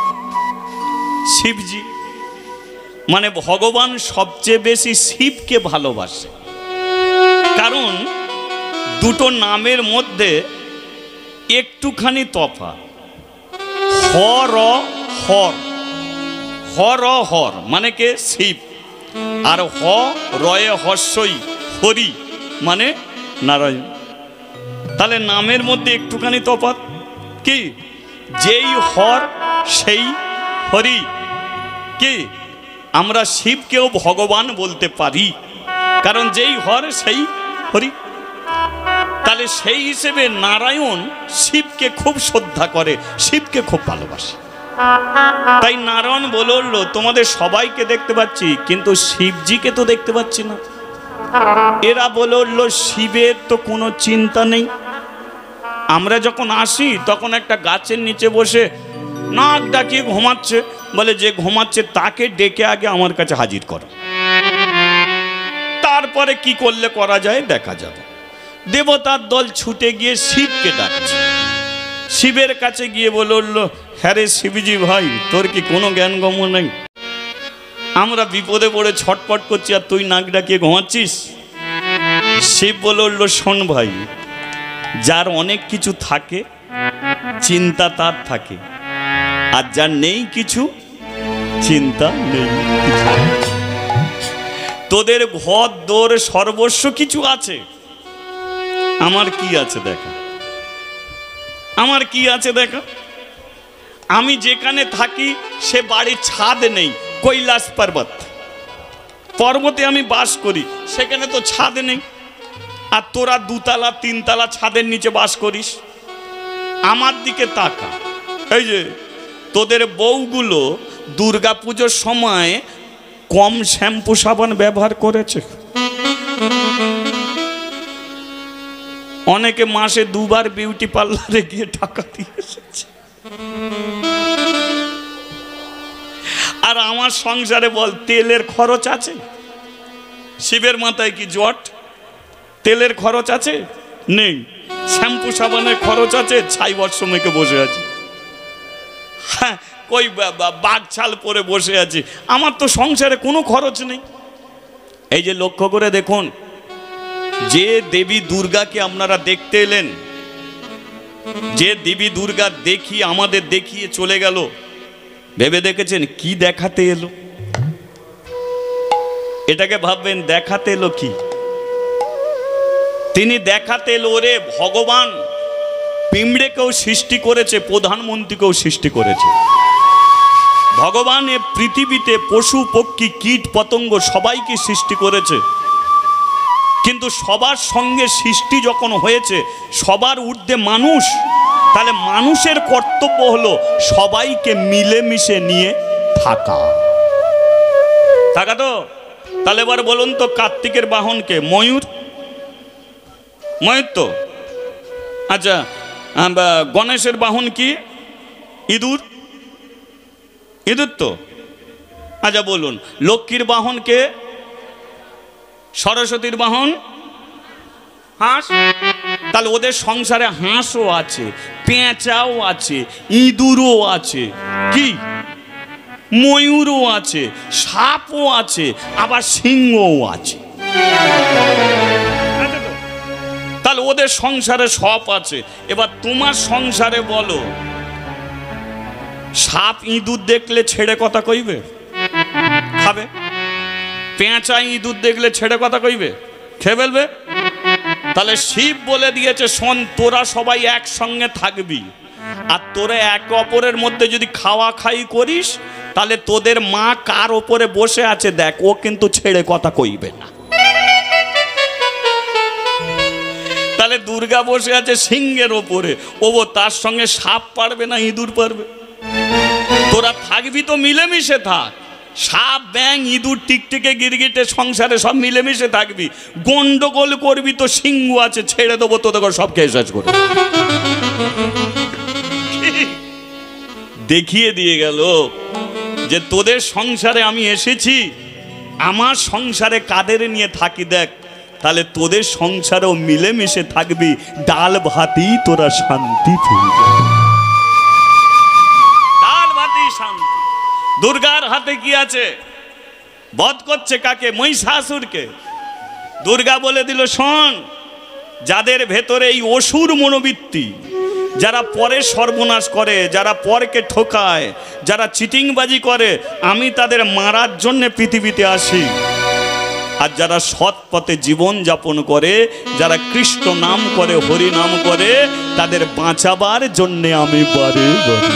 শিবজি মানে ভগবান সবচেয়ে বেশি শিবকে ভালোবাসে, কারণ দুটো নামের মধ্যে একটুখানি তফাৎ। হর হর, হর হর মানে কে? শিব। আর হ রয়ে হর্ষই হরি মানে নারায়ণ। তাহলে নামের মধ্যে একটুখানি তফাৎ কি? যেই হর সেই হরি। কি আমরা শিবকেও ভগবান বলতে পারি, কারণ যেই হর সেই হরি। তাহলে সেই হিসেবে নারায়ণ শিবকে খুব শ্রদ্ধা করে, শিবকে খুব ভালোবাসে। তাই নারায়ণ বলল তোমাদের সবাইকে দেখতে পাচ্ছি, কিন্তু শিবজিকে তো দেখতে পাচ্ছি না। এরা বলল শিবের তো কোনো চিন্তা নেই। আমরা যখন আসি তখন একটা গাছের নিচে বসে নাক ডাকিয়ে ঘুমাচ্ছে, বলে যে ঘুমাচ্ছে তাকে ডেকে আগে আমার কাছে হাজির করো, তারপরে কি করলে করা যায় দেখা যাবে। দেবতার দল ছুটে গিয়ে শিবকে ডাকছে। শিবের কাছে গিয়ে বলল হ্যাঁ রে শিবজি ভাই, তোর কি কোনো জ্ঞান গম্য নেই? আমরা বিপদে পড়ে ছটপট করছি আর তুই নাক ডাকিয়ে ঘুমাচ্ছিস। শিব বলল শোন ভাই, যার অনেক কিছু থাকে চিন্তা তার থাকে, আর যার নেই কিছু চিন্তা নেই। তোদের ঘর দোর সর্বস্ব কিছু আছে, আমার কি আছে দেখা, আমার কি আছে দেখা। আমি যেখানে থাকি সে বাড়ির ছাদ নেই, কৈলাস পর্বত, পর্বতে আমি বাস করি, সেখানে তো ছাদ নেই। আর তোরা 2তলা 3তলা ছাদের নিচে বাস করিস। আমার দিকে তাকা, এই যে তোদের বউগুলো দুর্গা পুজোর সময় কম শ্যাম্পু সাবান ব্যবহার করেছে, অনেকে মাসে 2বার বিউটি পার্লারে গিয়ে টাকা দিয়ে এসেছে। আর আমার সংসারে বল তেলের খরচ আছে? শিবের মাথায় কি জট? তেলের খরচ আছে? নেই। শ্যাম্পু সাবানের খরচ আছে? ছাই বর্ষ মেখে বসে আছে। হ্যাঁ, কই বাঘ ছাল পরে বসে আছি, আমার তো সংসারে কোনো খরচ নেই। এই যে লক্ষ্য করে দেখুন, যে দেবী দুর্গাকে আপনারা দেখতে এলেন, যে দেবী দুর্গা দেখিয়ে আমাদের দেখিয়ে চলে গেল, ভেবে দেখেছেন কি দেখাতে এলো? এটাকে ভাববেন দেখাতে এলো কি? তিনি দেখাতে এলো ওরে ভগবান পিঁমড়েকেও সৃষ্টি করেছে, প্রধানমন্ত্রীকেও সৃষ্টি করেছে। ভগবান এ পৃথিবীতে পশু পক্ষী কীট পতঙ্গ সবাইকে সৃষ্টি করেছে, কিন্তু সবার সঙ্গে সৃষ্টি যখন হয়েছে সবার ঊর্ধ্বে মানুষ, তাহলে মানুষের কর্তব্য হলো সবাইকে মিলেমিশে নিয়ে থাকা। তো তাহলে এবার বলুন তো, কার্তিকের বাহনকে ময়ূর, ময়ূর তো। আচ্ছা, গণেশের বাহন কি? ইঁদুর, ইঁদুর তো। আচ্ছা বলুন, লক্ষ্মীর বাহন কে? সরস্বতীর বাহন হাঁস। তাহলে ওদের সংসারে হাঁসও আছে, পেঁচাও আছে, ইঁদুরও আছে, কি ময়ূরও আছে, সাপও আছে, আবার সিংহও আছে। তাহলে ওদের সংসারে সব আছে। এবার তোমার সংসারে বলো, সাপ ইঁদুর দেখলে ছেড়ে কথা কইবে? খাবে। পেঁচা ইঁদুর দেখলে ছেড়ে কথা কইবে? খেয়ে ফেলবে। তাহলে শিব বলে দিয়েছে, শোন, তোরা সবাই একসঙ্গে থাকবি, আর তোরা একে অপরের মধ্যে যদি খাওয়া খাই করিস, তাহলে তোদের মা কার ওপরে বসে আছে দেখ, ও কিন্তু ছেড়ে কথা কইবে না। তাহলে দুর্গা বসে আছে সিংহের ওপরে, ও তার সঙ্গে সাপ পারবে না ইঁদুর পারবে? তোরা থাকবি তো মিলেমিশে থাক। সাপ ব্যাং ইঁদুর টিকটিকে গিরগিটে সংসারে সব মিলেমিশে থাকবি। গন্ডগোল করবি তো সিংহ আছে, ছেড়ে দেবো তোদের সব খেয়ে শেষ করে। দেখিয়ে দিয়ে গেল যে তোদের সংসারে আমি এসেছি, আমার সংসারে কাদের নিয়ে থাকি দেখ, তাহলে তোদের সংসারেও মিলেমিশে থাকবি, ডাল ভাতেই তোরা শান্তি পেয়ে যাবি। ডাল ভাতেই শান্তি। দুর্গার হাতে কি আছে? বধ করছে কাকে? মহিষাসুরকে। দুর্গা বলে দিল, শোন, যাদের ভেতরে এই অসুর মনোবৃত্তি, যারা পরের সর্বনাশ করে, যারা পরকে ঠকায়, যারা চিটিংবাজি করে, আমি তাদের মারার জন্য পৃথিবীতে আসি। আর যারা সৎ পথে জীবন যাপন করে, যারা কৃষ্ণ নাম করে, হরি নাম করে, তাদের বাঁচাবার জন্য আমি বারে বারে।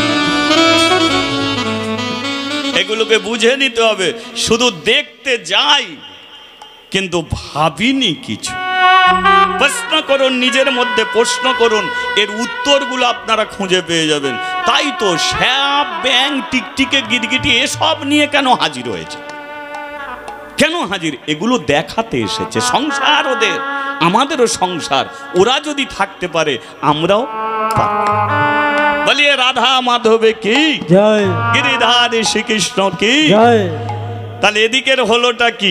এগুলোকে বুঝে নিতে হবে। শুধু দেখতে যাই কিন্তু ভাবিনি কিছু। প্রশ্ন করুন, নিজের মধ্যে প্রশ্ন করুন, এর উত্তরগুলো আপনারা খুঁজে পেয়ে যাবেন। তাই তো সাপ ব্যাং টিকটিকে গিরগিটি এসব নিয়ে কেন হাজির হয়েছে? কেন হাজির? এগুলো দেখাতে এসেছে। সংসার ওদের, আমাদেরও সংসার। ওরা যদি থাকতে পারে আমরাও পারব। বলিয়ে রাধা মাধবে কি জয়, গিরিধারী শ্রীকৃষ্ণ কি জয়। তাহলে এদিকের হলোটা কি?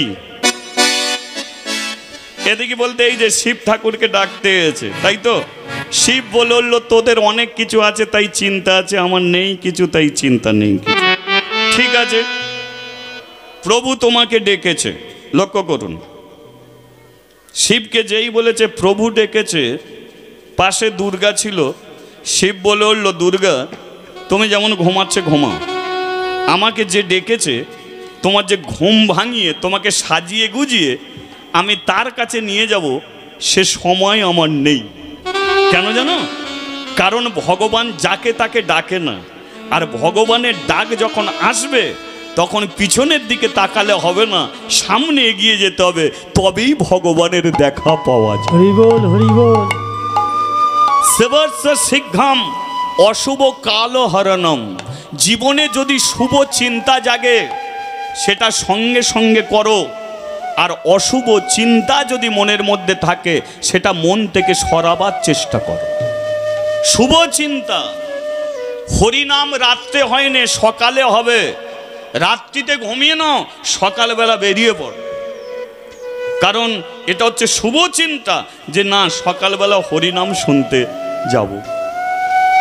এদিকে বলতে এই যে শিব ঠাকুরকে ডাকতে এসেছে, তাই তো। শিব বলল, তোদের অনেক কিছু আছে তাই চিন্তা আছে, আমার নেই কিছু তাই চিন্তা নেই কিছু। ঠিক আছে, প্রভু তোমাকে ডেকেছে। লক্ষ্য করুন, শিবকে যেই বলেছে প্রভু ডেকেছে, পাশে দুর্গা ছিল। শিব বলে উঠল, দুর্গা, তুমি যেমন ঘুমাচ্ছে ঘুমাও, আমাকে যে ডেকেছে, তোমার যে ঘুম ভাঙিয়ে তোমাকে সাজিয়ে গুজিয়ে আমি তার কাছে নিয়ে যাব, সে সময় আমার নেই। কেন জানো? কারণ ভগবান যাকে তাকে ডাকে না, আর ভগবানের ডাক যখন আসবে তখন পিছনের দিকে তাকালে হবে না, সামনে এগিয়ে যেতে হবে, তবেই ভগবানের দেখা পাওয়া যায়। হরি বল, হরি বল। সেবর্ষ শীঘ্রম অশুভ কাল হরণম। জীবনে যদি শুভ চিন্তা জাগে সেটা সঙ্গে সঙ্গে করো, আর অশুভ চিন্তা যদি মনের মধ্যে থাকে সেটা মন থেকে সরাবার চেষ্টা করো। শুভ চিন্তা, হরিনাম রাত্রে হয় না, সকালে হবে। রাত্রিতে ঘুমিয়ে নাও, সকালবেলা বেরিয়ে পড়ো। কারণ এটা হচ্ছে শুভ চিন্তা, যে না, সকালবেলা হরিনাম শুনতে যাব।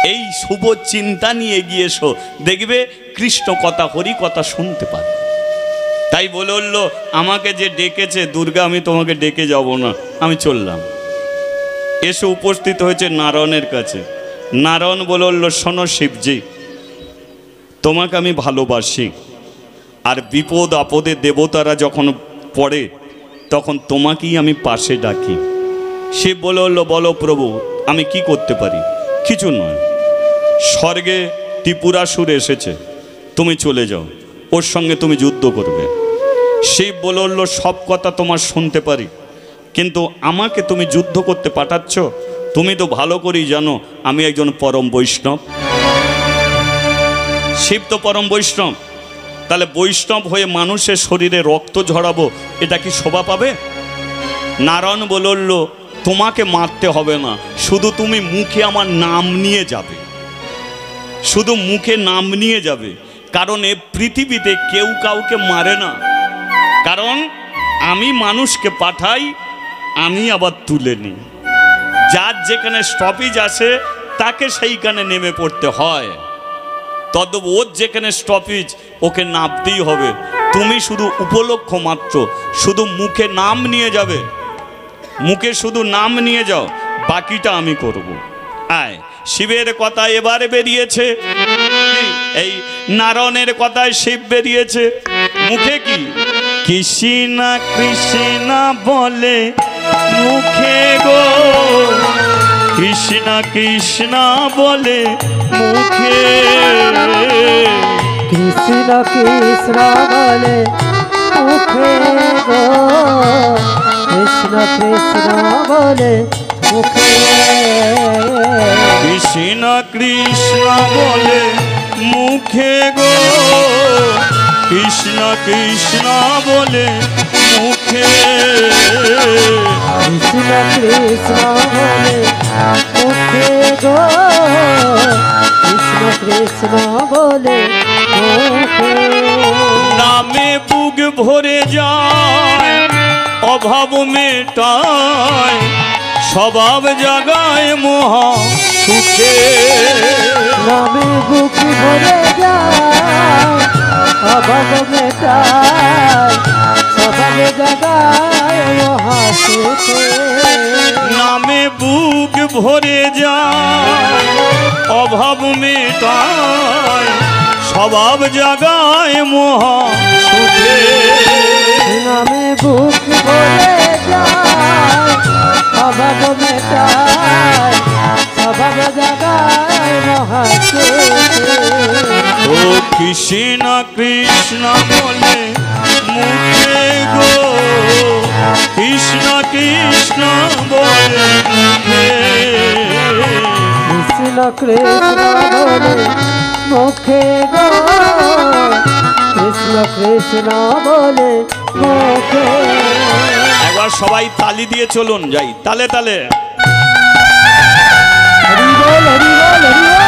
এই শুভ চিন্তা নিয়ে এগিয়ে এসো, দেখবে কৃষ্ণ কথা হরি কথা শুনতে পারে। তাই বলে বলল, আমাকে যে ডেকেছে দুর্গা, আমি তোমাকে ডেকে যাব না, আমি চললাম। এসে উপস্থিত হয়েছে নারায়ণের কাছে। নারায়ণ বলে বলল, শোনো শিবজি, তোমাকে আমি ভালোবাসি, আর বিপদ আপদে দেবতারা যখন পড়ে তখন তোমাকেই আমি পাশে ডাকি। শিব বলে বলল, বলো প্রভু, আমি কি করতে পারি? কিছু নয়, স্বর্গে ত্রিপুরাসুর এসেছে, তুমি চলে যাও, ওর সঙ্গে তুমি যুদ্ধ করবে। শিব বলে বলল, সব কথা তোমার শুনতে পারি, কিন্তু আমাকে তুমি যুদ্ধ করতে পাঠাচ্ছ? তুমি তো ভালো করেই জানো আমি একজন পরম বৈষ্ণব। শিব তো পরম বৈষ্ণব, তাহলে বৈষ্ণব হয়ে মানুষের শরীরে রক্ত ঝরাবো, এটা কি শোভা পাবে? নারায়ণ বলল, তোমাকে মারতে হবে না, শুধু তুমি মুখে আমার নাম নিয়ে যাবে, শুধু মুখে নাম নিয়ে যাবে। কারণ এ পৃথিবীতে কেউ কাউকে মারে না, কারণ আমি মানুষকে পাঠাই, আমি আবার তুলে নিই। যার যেখানে স্টপেজ আসে তাকে সেইখানে নেমে পড়তে হয়, তদ্রূপ ওর যেখানে স্টপেজ ওকে নামতেই হবে। তুমি শুধু উপলক্ষ মাত্র, শুধু মুখে নাম নিয়ে যাবে, মুখে শুধু নাম নিয়ে যাও, বাকিটা আমি করব। আয়, শিবের কথা এবারে বেরিয়েছে, এই নারায়ণের কথায় শিব বেরিয়েছে মুখে। কি কৃষ্ণ কৃষ্ণ বলে মুখে গো, কৃষ্ণ কৃষ্ণ বলে মুখে, কৃষ্ণ কৃষ্ণ বলে মুখে গো, কৃষ্ণ কৃষ্ণ বলে মুখে, কৃষ্ণ কৃষ্ণ বলে মুখে গো, কৃষ্ণ কৃষ্ণ বলে মুখে, কৃষ্ণ কৃষ্ণ বলে মুখে গো, কৃষ্ণ কৃষ্ণ বলে মুখে। নামে বুক ভরে যায়, অভাব মেটায়, স্বভাব জাগায় মহা সুখে। নামে বুক ভরে যায়, অভাব মেটায়, স্বভাব জাগায় মহা সুখে। নামে বুক ভরে যায়, অভাব মেটায়, স্বভাব জাগায় মহা সুখে। নামে বুক ভরে যায়, অভাব মেটায়, স্বভাব জাগায় মহা সুখে। ও কৃষ্ণ কৃষ্ণ বলে মুখে গো, কৃষ্ণ কৃষ্ণ বলে মুখে, কৃষ্ণ কৃষ্ণ বলে মুখে গো, কৃষ্ণ কৃষ্ণ বলে মুখে। একবার সবাই তালি দিয়ে চলুন, যাই তালে তালে। হরি বল হরি বল হরি বল।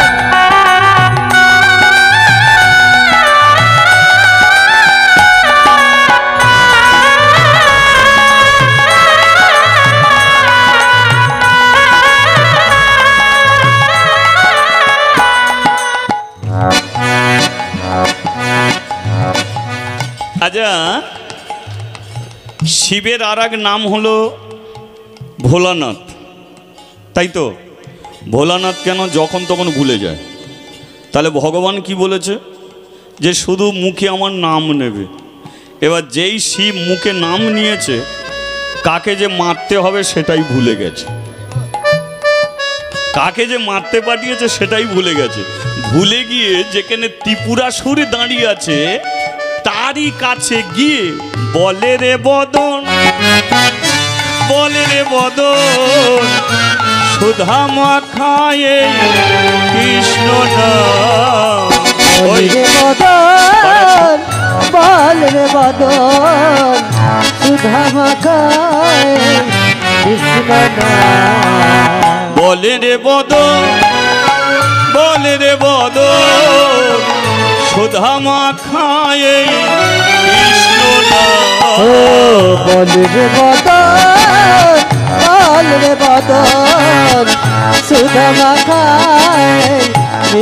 আচ্ছা, শিবের আর এক নাম হলো ভোলানাথ, তাই তো? ভোলানাথ কেন যখন তখন ভুলে যায়? তাহলে ভগবান কি বলেছে? যে শুধু মুখে আমার নাম নেবে। এবার যেই শিব মুখে নাম নিয়েছে, কাকে যে মারতে হবে সেটাই ভুলে গেছে, কাকে যে মারতে পাঠিয়েছে সেটাই ভুলে গেছে। ভুলে গিয়ে যেখানে ত্রিপুরাসুর দাঁড়িয়ে আছে তারই কাছে গিয়ে বলে রে বদন, বলে রে বদন, সুধা মাখায়ে কৃষ্ণ নাম। বল রে বদন, বল রে বদন, সুধা মাখায়ে কৃষ্ণ নাম। বলে রে বদন, বলে রে বদন, সুধা মাখায়ে কৃষ্ণ নাম। ও বল রে বদন, বল রে বদন, সুধা মাখায়ে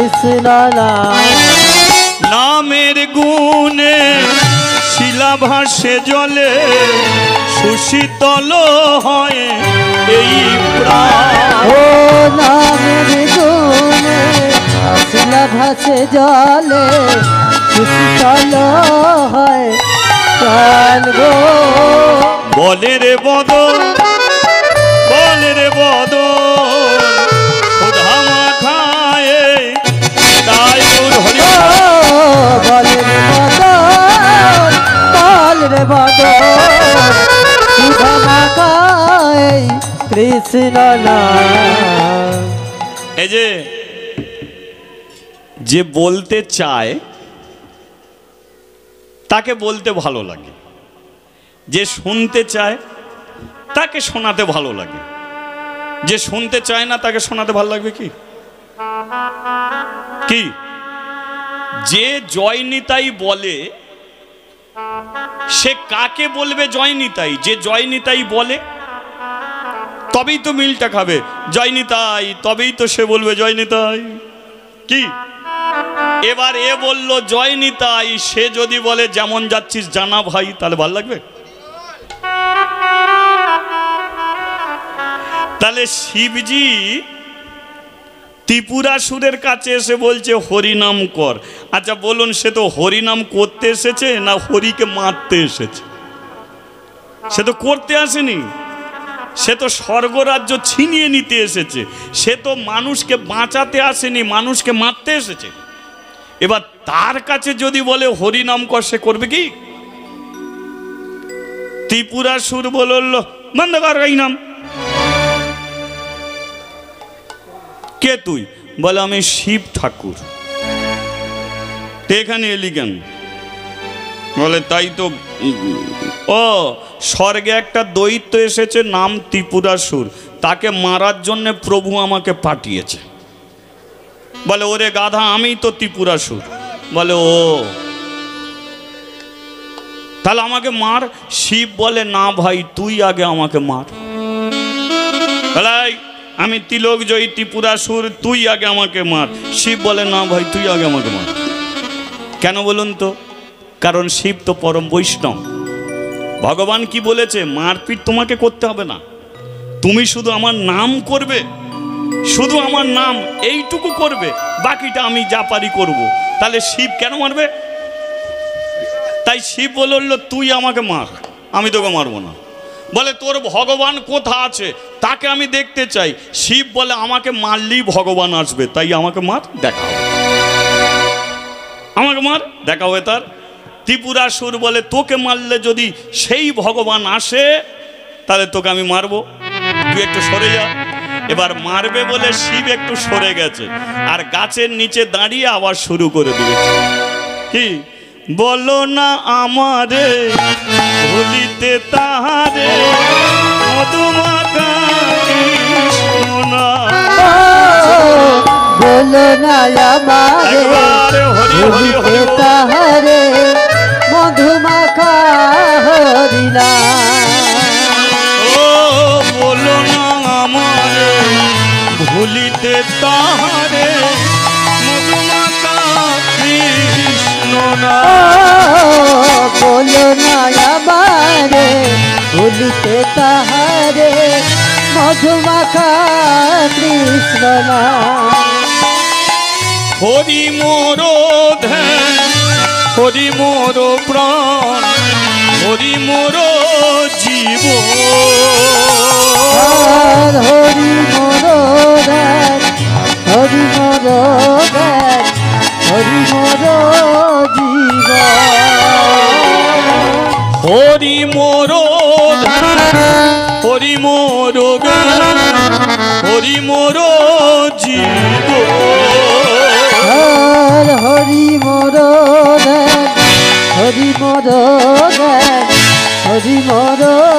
কৃষ্ণ নাম। নামের গুণে শিলা ভাসে জলে, সুশীতল হয় এই প্রাণ। ও নামের গুণে শিলা ভাসে জলে, সুশীতল হয় প্রাণ গো। বলে রে বদন, বলে রে বদন, সুধা মাখায় তাই তোর হরি। বলে রে বদন, বলে রে বদন, সুধা মাখায় কৃষ্ণ নাম। এই যে বলতে চায় তাকে বলতে ভালো লাগে, যে শুনতে চায় তাকে শোনাতে ভালো লাগে, যে শুনতে চায় না তাকে শোনাতে ভালো লাগবে কি? কি যে জয় নিতাই বলে সে কাকে বলবে জয় নিতাই? যে জয় নিতাই বলে তবেই তো মিলটা খাবে। জয় নিতাই, তবেই তো সে বলবে জয় নিতাই। কি এবার এ বলল জয় নিতাই, সে যদি বলে যেমন যাচ্ছিস জানা ভাই, তাহলে ভালো লাগবে? তাহলে শিবজি ত্রিপুরাসুরের কাছে এসে বলছে হরিনাম কর। আচ্ছা বলুন, সে তো হরিনাম করতে এসেছে না হরিকে মারতে এসেছে? সে তো করতে আসেনি, সে তো স্বর্গরাজ্য ছিনিয়ে নিতে এসেছে। সে তো মানুষকে বাঁচাতে আসেনি, মানুষকে মারতে এসেছে। এবার তার কাছে যদি বলে হরিনাম কর, সে করবে কি? ত্রিপুরাসুর বলল বন্ধ কর এই নাম। কে তুই? বলে আমি শিব ঠাকুর। এখানে এলি কেন? বলে তাই তো, ও স্বর্গে একটা দৈত্য এসেছে নাম ত্রিপুরাসুর, তাকে মারার জন্য প্রভু আমাকে পাঠিয়েছে। বলে ওরে গাধা, আমি তো ত্রিপুরাসুর। বলে ও তাহলে আমাকে মার। শিব বলে না ভাই, তুই আগে আমাকে মার। বলে আমি তিলক জয়ী ত্রিপুরাসুর, তুই আগে আমাকে মার। শিব বলে না ভাই, তুই আগে আমাকে মার। কেন বলুন তো? কারণ শিব তো পরম বৈষ্ণব। ভগবান কি বলেছে? মারপিট তোমাকে করতে হবে না, তুমি শুধু আমার নাম করবে, শুধু আমার নাম এইটুকু করবে, বাকিটা আমি যা পারি করব। তাহলে শিব কেন মারবে? তাই শিব বলল তুই আমাকে মার, আমি তোকে মারবো না। বলে তোর ভগবান কোথা আছে, তাকে আমি দেখতে চাই। শিব বলে আমাকে মারলেই ভগবান আসবে, তাই আমাকে মার, দেখা হবে। আমাকে মার, দেখা হবে তার। ত্রিপুরাসুর বলে তোকে মারলে যদি সেই ভগবান আসে তাহলে তোকে আমি মারবো, তুই একটু সরে যা। এবার মারবে বলে শিব একটু সরে গেছে, আর গাছের নিচে দাঁড়িয়ে আবার শুরু করে দিয়েছে। কি বলো না আমারে ভুলিতে তাহারে, মধুমাখা কৃষ্ণ নাম। বলো না আমারে ভুলিতে তাহারে, মধুমাখা হরি নাম। ও বলো না আমারে ভুলিতে তাহারে, মধুমাখা কৃষ্ণ নাম। বলো না আমারে ভুলিতে তাহারে, মধুমাখা কৃষ্ণ নাম। হরি মোর ধ্যান, হরি মোর প্রাণ, হরি মোর জীব। হরি মোর ধ্যান, হরি মোর জ্ঞান, হরি মোর জীবন। হরি মোর ধ্যান, হরি মোর জ্ঞান, হরি মোর জীব। হরি মোর ধ্যান, হরি মোর জ্ঞান, হরি মোর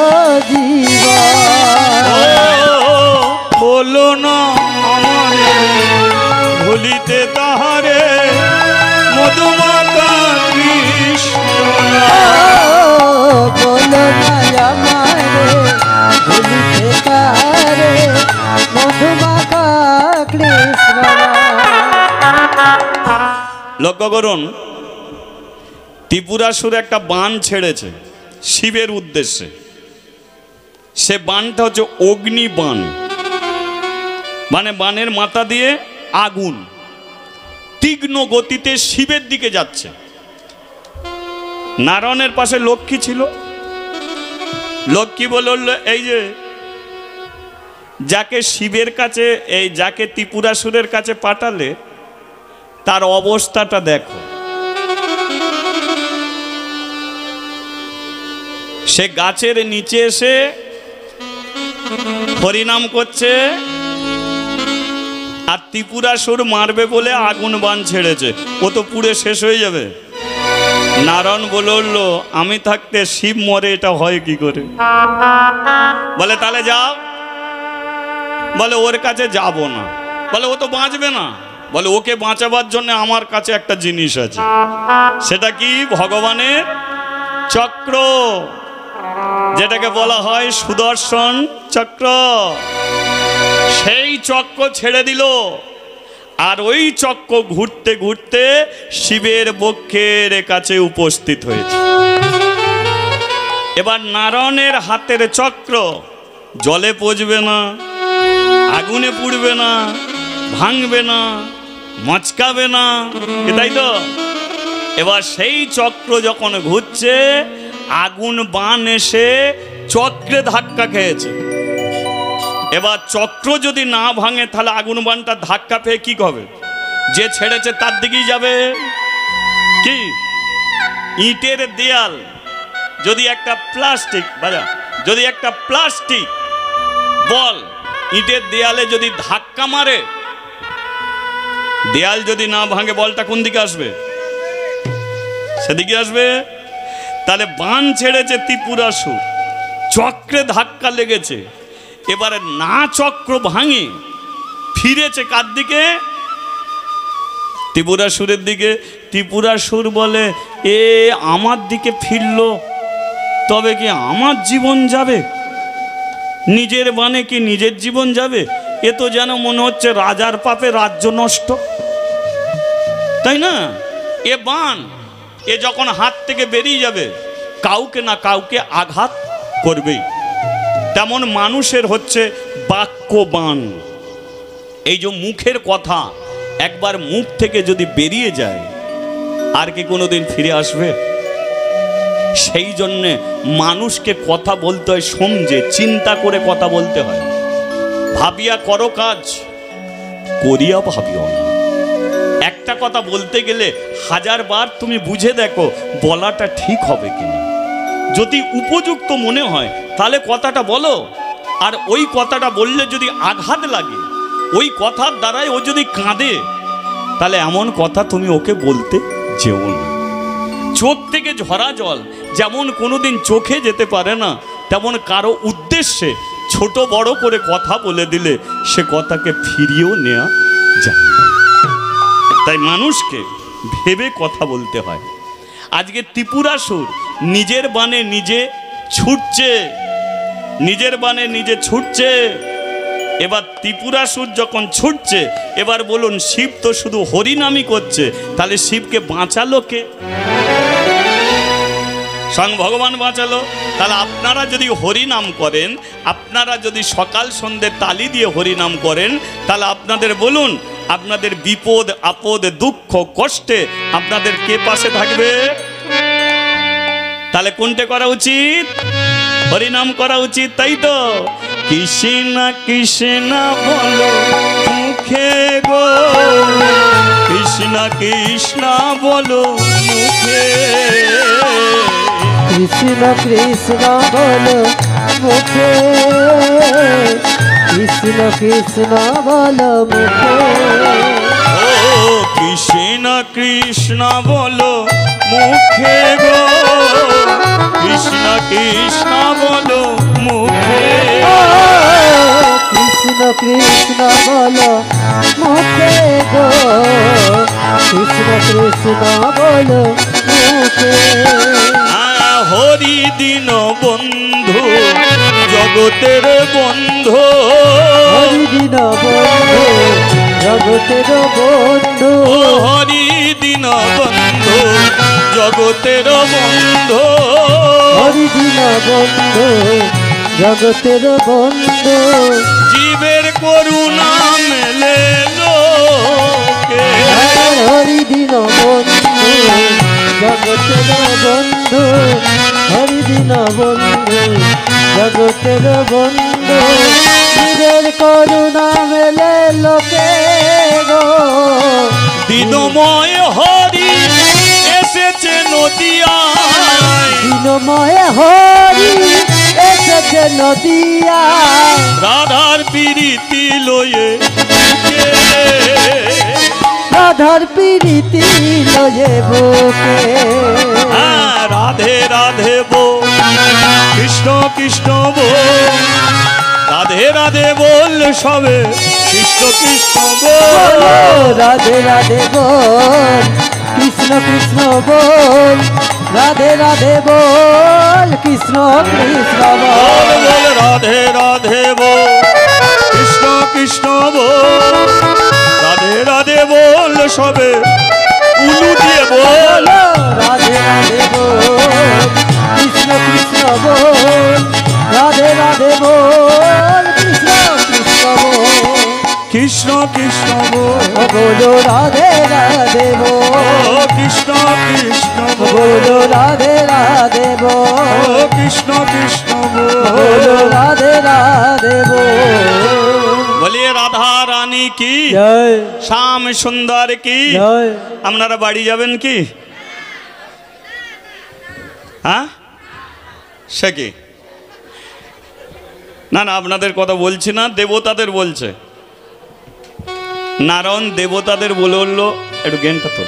জীবন। বলো না আমারে ভুলিতে তাহারে, মধুমাখা কৃষ্ণ নাম। বলো না আমারে ভুলিতে তাহারে, মধুমাখা কৃষ্ণ নাম। লক্ষ্য করুন, ত্রিপুরাসুর একটা বাণ ছেড়েছে শিবের উদ্দেশ্যে। সে বাণটা হচ্ছে অগ্নি বাণ, মানে বাণের মাথা দিয়ে আগুন তীক্ষ্ণ গতিতে শিবের দিকে যাচ্ছে। নারায়ণের পাশে লক্ষ্মী ছিল। লক্ষ্মী বলল, এই যে যাকে শিবের কাছে, এই যাকে ত্রিপুরাসুরের কাছে পাঠালে তার অবস্থাটা দেখো। সে গাছের নিচে এসে হরিনাম করছে, আর ত্রিপুরাসুর মারবে বলে আগুন বাণ ছেড়েছে, ও তো পুড়ে শেষ হয়ে যাবে। নারায়ণ বলল, আমি থাকতে শিব মরে, এটা হয় কি করে? বলে তাহলে যাও। বলে ওর কাছে যাব না। বলে ও তো বাঁচবে না। বলে ওকে বাঁচাবার জন্য আমার কাছে একটা জিনিস আছে। সেটা কি? ভগবানের চক্র, যেটাকে বলা হয় সুদর্শন চক্র। সেই চক্র ছেড়ে দিল, আর ওই চক্র ঘুরতে ঘুরতে শিবের বক্ষের কাছে উপস্থিত হয়েছে। এবার নারায়ণের হাতের চক্র জলে পচবে না, আগুনে পুড়বে না, ভাঙবে না, মচকাবে না, তাই তো? এবার সেই চক্র যখন ঘুরছে, আগুন বাণ এসে চক্রে ধাক্কা খেয়েছে। এবার চক্র যদি না ভাঙে তাহলে আগুন বাণটা ধাক্কা পেয়ে কি হবে? যে ছেড়েছে তার দিকেই যাবে। কি ইটের দেয়াল যদি একটা প্লাস্টিক যদি একটা প্লাস্টিক বল ইটের দেয়ালে যদি ধাক্কা মারে, দেয়াল যদি না ভাঙে বলটা কোন দিকে আসবে? সেদিকে আসবে। তাহলে বাণ ছেড়েছে ত্রিপুরাসুর, চক্রে ধাক্কা লেগেছে। এবারে না চক্র ভাঙে, ফিরেছে কার দিকে? ত্রিপুরাসুরের দিকে। ত্রিপুরাসুর বলে, এ আমার দিকে ফিরলো, তবে কি আমার জীবন যাবে? নিজের বাণে কি নিজের জীবন যাবে? এ তো যেন মনে হচ্ছে রাজার পাপে রাজ্য নষ্ট, তাই না? এ বাণ এ যখন হাত থেকে বেরিয়ে যাবে, কাউকে না কাউকে আঘাত করবেই। তেমন মানুষের হচ্ছে বাক্য বাণ। এই যে মুখের কথা একবার মুখ থেকে যদি বেরিয়ে যায়, আর কি কোনোদিন ফিরে আসবে? সেই জন্যে মানুষকে কথা বলতে হয় সমঝে, চিন্তা করে কথা বলতে হয়। ভাবিয়া করো কাজ, করিয়া ভাবিও না। একটা কথা বলতে গেলে 1000 বার তুমি বুঝে দেখো বলাটা ঠিক হবে কিনা। যদি উপযুক্ত মনে হয় তাহলে কথাটা বলো, আর ওই কথাটা বললে যদি আঘাত লাগে, ওই কথার দ্বারাই ও যদি কাঁদে, তাহলে এমন কথা তুমি ওকে বলতে যেও না। চোখ থেকে ঝরা জল যেমন কোনোদিন চোখে যেতে পারে না, তেমন কারো উদ্দেশ্যে ছোট বড় করে কথা বলে দিলে সে কথাকে ফিরিয়েও নেওয়া যায় না। তাই মানুষকে ভেবে কথা বলতে হয়। আজকে ত্রিপুরাসুর নিজের বাণে নিজে ছুটছে, নিজের বাণে নিজে ছুটছে। এবার ত্রিপুরাসুর যখন ছুটছে, এবার বলুন, শিব তো শুধু হরিনামই করছে, তাহলে শিবকে বাঁচালো কে? স্বয়ং ভগবান বাঁচালো। তাহলে আপনারা যদি হরিনাম করেন, আপনারা যদি সকাল সন্ধ্যে তালি দিয়ে হরিনাম করেন, তাহলে আপনাদের বলুন, আপনাদের বিপদ আপদ দুঃখ কষ্টে আপনাদের কে পাশে থাকবে? তাহলে কোনটা করা উচিত? হরিনাম করা উচিত, তাই তো? কৃষ্ণ কৃষ্ণ বলো মুখে গো, কৃষ্ণ কৃষ্ণ বলো মুখে, কৃষ্ণ কৃষ্ণ বলো মুখে, কৃষ্ণ কৃষ্ণ বলো মুখে। ও কৃষ্ণ কৃষ্ণ বলো মুখে গো, কৃষ্ণ কৃষ্ণ বলো মুখে। কৃষ্ণ কৃষ্ণ বলো মুখে গো, কৃষ্ণ কৃষ্ণ বলো মুখে। হরি দিন বন্ধু জগতের বন্ধু, হরি দিন বন্ধু জগতের বন্ধু ও হরি দীন বন্ধু জগতের বন্ধু হরি দীন বন্ধু জগতের বন্ধু জীবের করুণা মেলে লোকে হরি দীন বন্ধু জগতের বন্ধু হরি দীন বন্ধু জগতের বন্ধু জীবের করুণা মেলে লোকে গো দিনময় হরি এসেছে নদিয়ায় দিনময় হরি এসেছে নদিয়ায় রাধার প্রীতি লয়ে গেলে। রাধার প্রীতি লয়ে বুকে হ্যাঁ, রাধে রাধে বল কৃষ্ণ কৃষ্ণ বল রাধে রাধে বল সবে কৃষ্ণ কৃষ্ণ বল রাধে রাধে বল কৃষ্ণ কৃষ্ণ বল রাধে রাধে বল কৃষ্ণ কৃষ্ণ বল বল বল রাধে রাধে বল কৃষ্ণ কৃষ্ণ বল রাধে রাধে বল সবে উলু দিয়ে বল রাধে রাধে বল কৃষ্ণ কৃষ্ণ বল রাধে রাধে বল কৃষ্ণ কৃষ্ণ বল কৃষ্ণ কৃষ্ণ বল বলো রাধে রাধে ও বল কৃষ্ণ কৃষ্ণ বল বলো রাধে রাধে ও বল কৃষ্ণ কৃষ্ণ বলো বল রাধে রাধে বল বলিয়ে রাধা রানী কি জয় শ্যাম সুন্দর কি জয় আপনারা বাড়ি যাবেন কি? হ্যাঁ, সে কি? না না, আপনাদের কথা বলছি না, দেবতাদের বলছে। নারায়ণ দেবতাদের বলে উঠলো, একটু জ্ঞানটা তো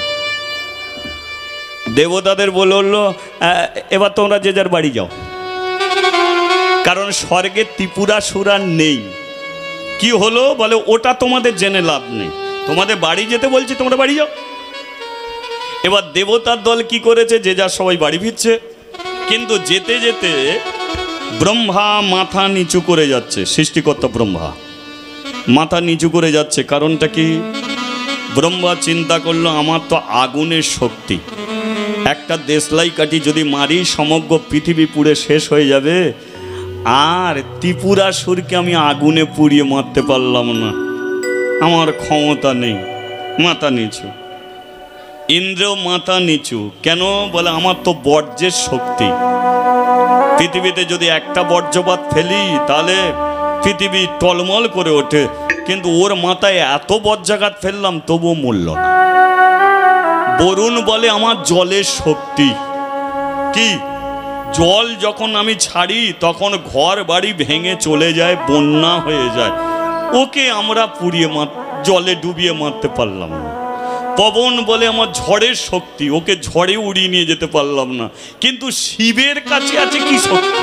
দেবতাদের বলে উঠলো, এবার তোমরা যে যার বাড়ি যাও, কারণ স্বর্গে ত্রিপুরাসুর আর নেই। কি হলো বলে, ওটা তোমাদের জেনে লাভ নেই, তোমাদের বাড়ি যেতে বলছি, তোমরা বাড়ি যাও। এবার দেবতার দল কি করেছে, যে যার সবাই বাড়ি ফিরছে, কিন্তু যেতে যেতে ব্রহ্মা মাথা নিচু করে যাচ্ছে। সৃষ্টিকর্তা ব্রহ্মা মাথা নিচু করে যাচ্ছে, কারণটা কি? ব্রহ্মা চিন্তা করলো, আমার তো আগুনের শক্তি, একটা দেশলাই কাঠি যদি মারি সমগ্র পৃথিবী পুড়ে শেষ হয়ে যাবে, আর ত্রিপুরাসুরকে আমি আগুনে পুড়িয়ে মারতে পারলাম না, আমার ক্ষমতা নেই। মাথা নিচু। ইন্দ্র মাথা নিচু কেন? বলে, আমার তো বর্জ্যের শক্তি, পৃথিবীতে যদি একটা বর্জ্যপাত ফেলি তাহলে পৃথিবী টলমল করে ওঠে, কিন্তু ওর মাথায় এত বজ্রাঘাত ফেললাম তবুও মূল্য না। বরুণ বলে, আমার জলের শক্তি কি? জল যখন আমি ছাড়ি তখন ঘর বাড়ি ভেঙে চলে যায়, বন্যা হয়ে যায়, ওকে আমরা পুড়িয়ে জলে ডুবিয়ে মারতে পারলাম না। পবন বলে, আমার ঝড়ের শক্তি, ওকে ঝড়ে উড়িয়ে নিয়ে যেতে পারলাম না। কিন্তু শিবের কাছে আছে কি শক্তি?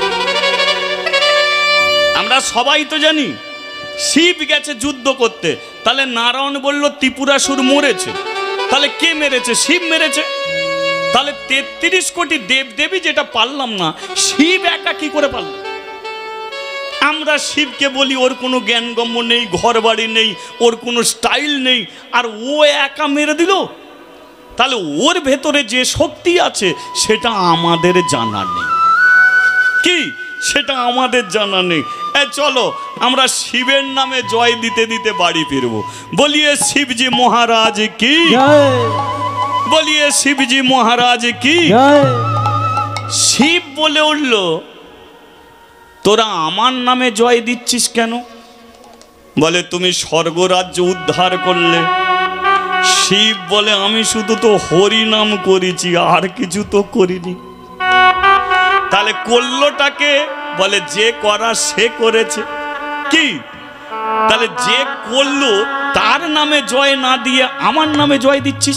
আমরা সবাই তো জানি শিব গেছে যুদ্ধ করতে, তাহলে নারায়ণ বলল ত্রিপুরাসুর মরেছে, তাহলে কে মেরেছে? শিব মেরেছে। তাহলে ৩৩ কোটি দেবদেবী যেটা পারলাম না, শিব একা কি করে পারল? আমরা শিবকে বলি ওর কোনো জ্ঞানগম্য নেই, ঘর বাড়ি নেই, ওর কোনো স্টাইল নেই, আর ও একা মেরে দিল। তাহলে ওর ভেতরে যে শক্তি আছে সেটা আমাদের জানা নেই। কি? সেটা আমাদের জানা নেই। চলো আমরা শিবের নামে জয় দিতে দিতে বাড়ি ফিরবো। বলিয়ে শিবজি মহারাজ কি, বলিয়ে শিবজি মহারাজ কি। শিব বলে উঠল, তোরা আমার নামে জয় দিচ্ছিস কেন? বলে, তুমি স্বর্গরাজ্য উদ্ধার করলে। শিব বলে, আমি শুধু তো হরি নাম করেছি, আর কিছু তো করিনি। তাহলে করলোটাকে? বলে, যে করা সে করেছে। কি? তাহলে যে করলো তার নামে জয় না দিয়ে আমার নামে জয় দিচ্ছিস।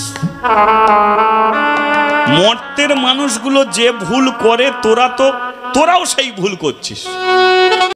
মর্তের মানুষগুলো যে ভুল করে তোরাও সেই ভুল করছিস।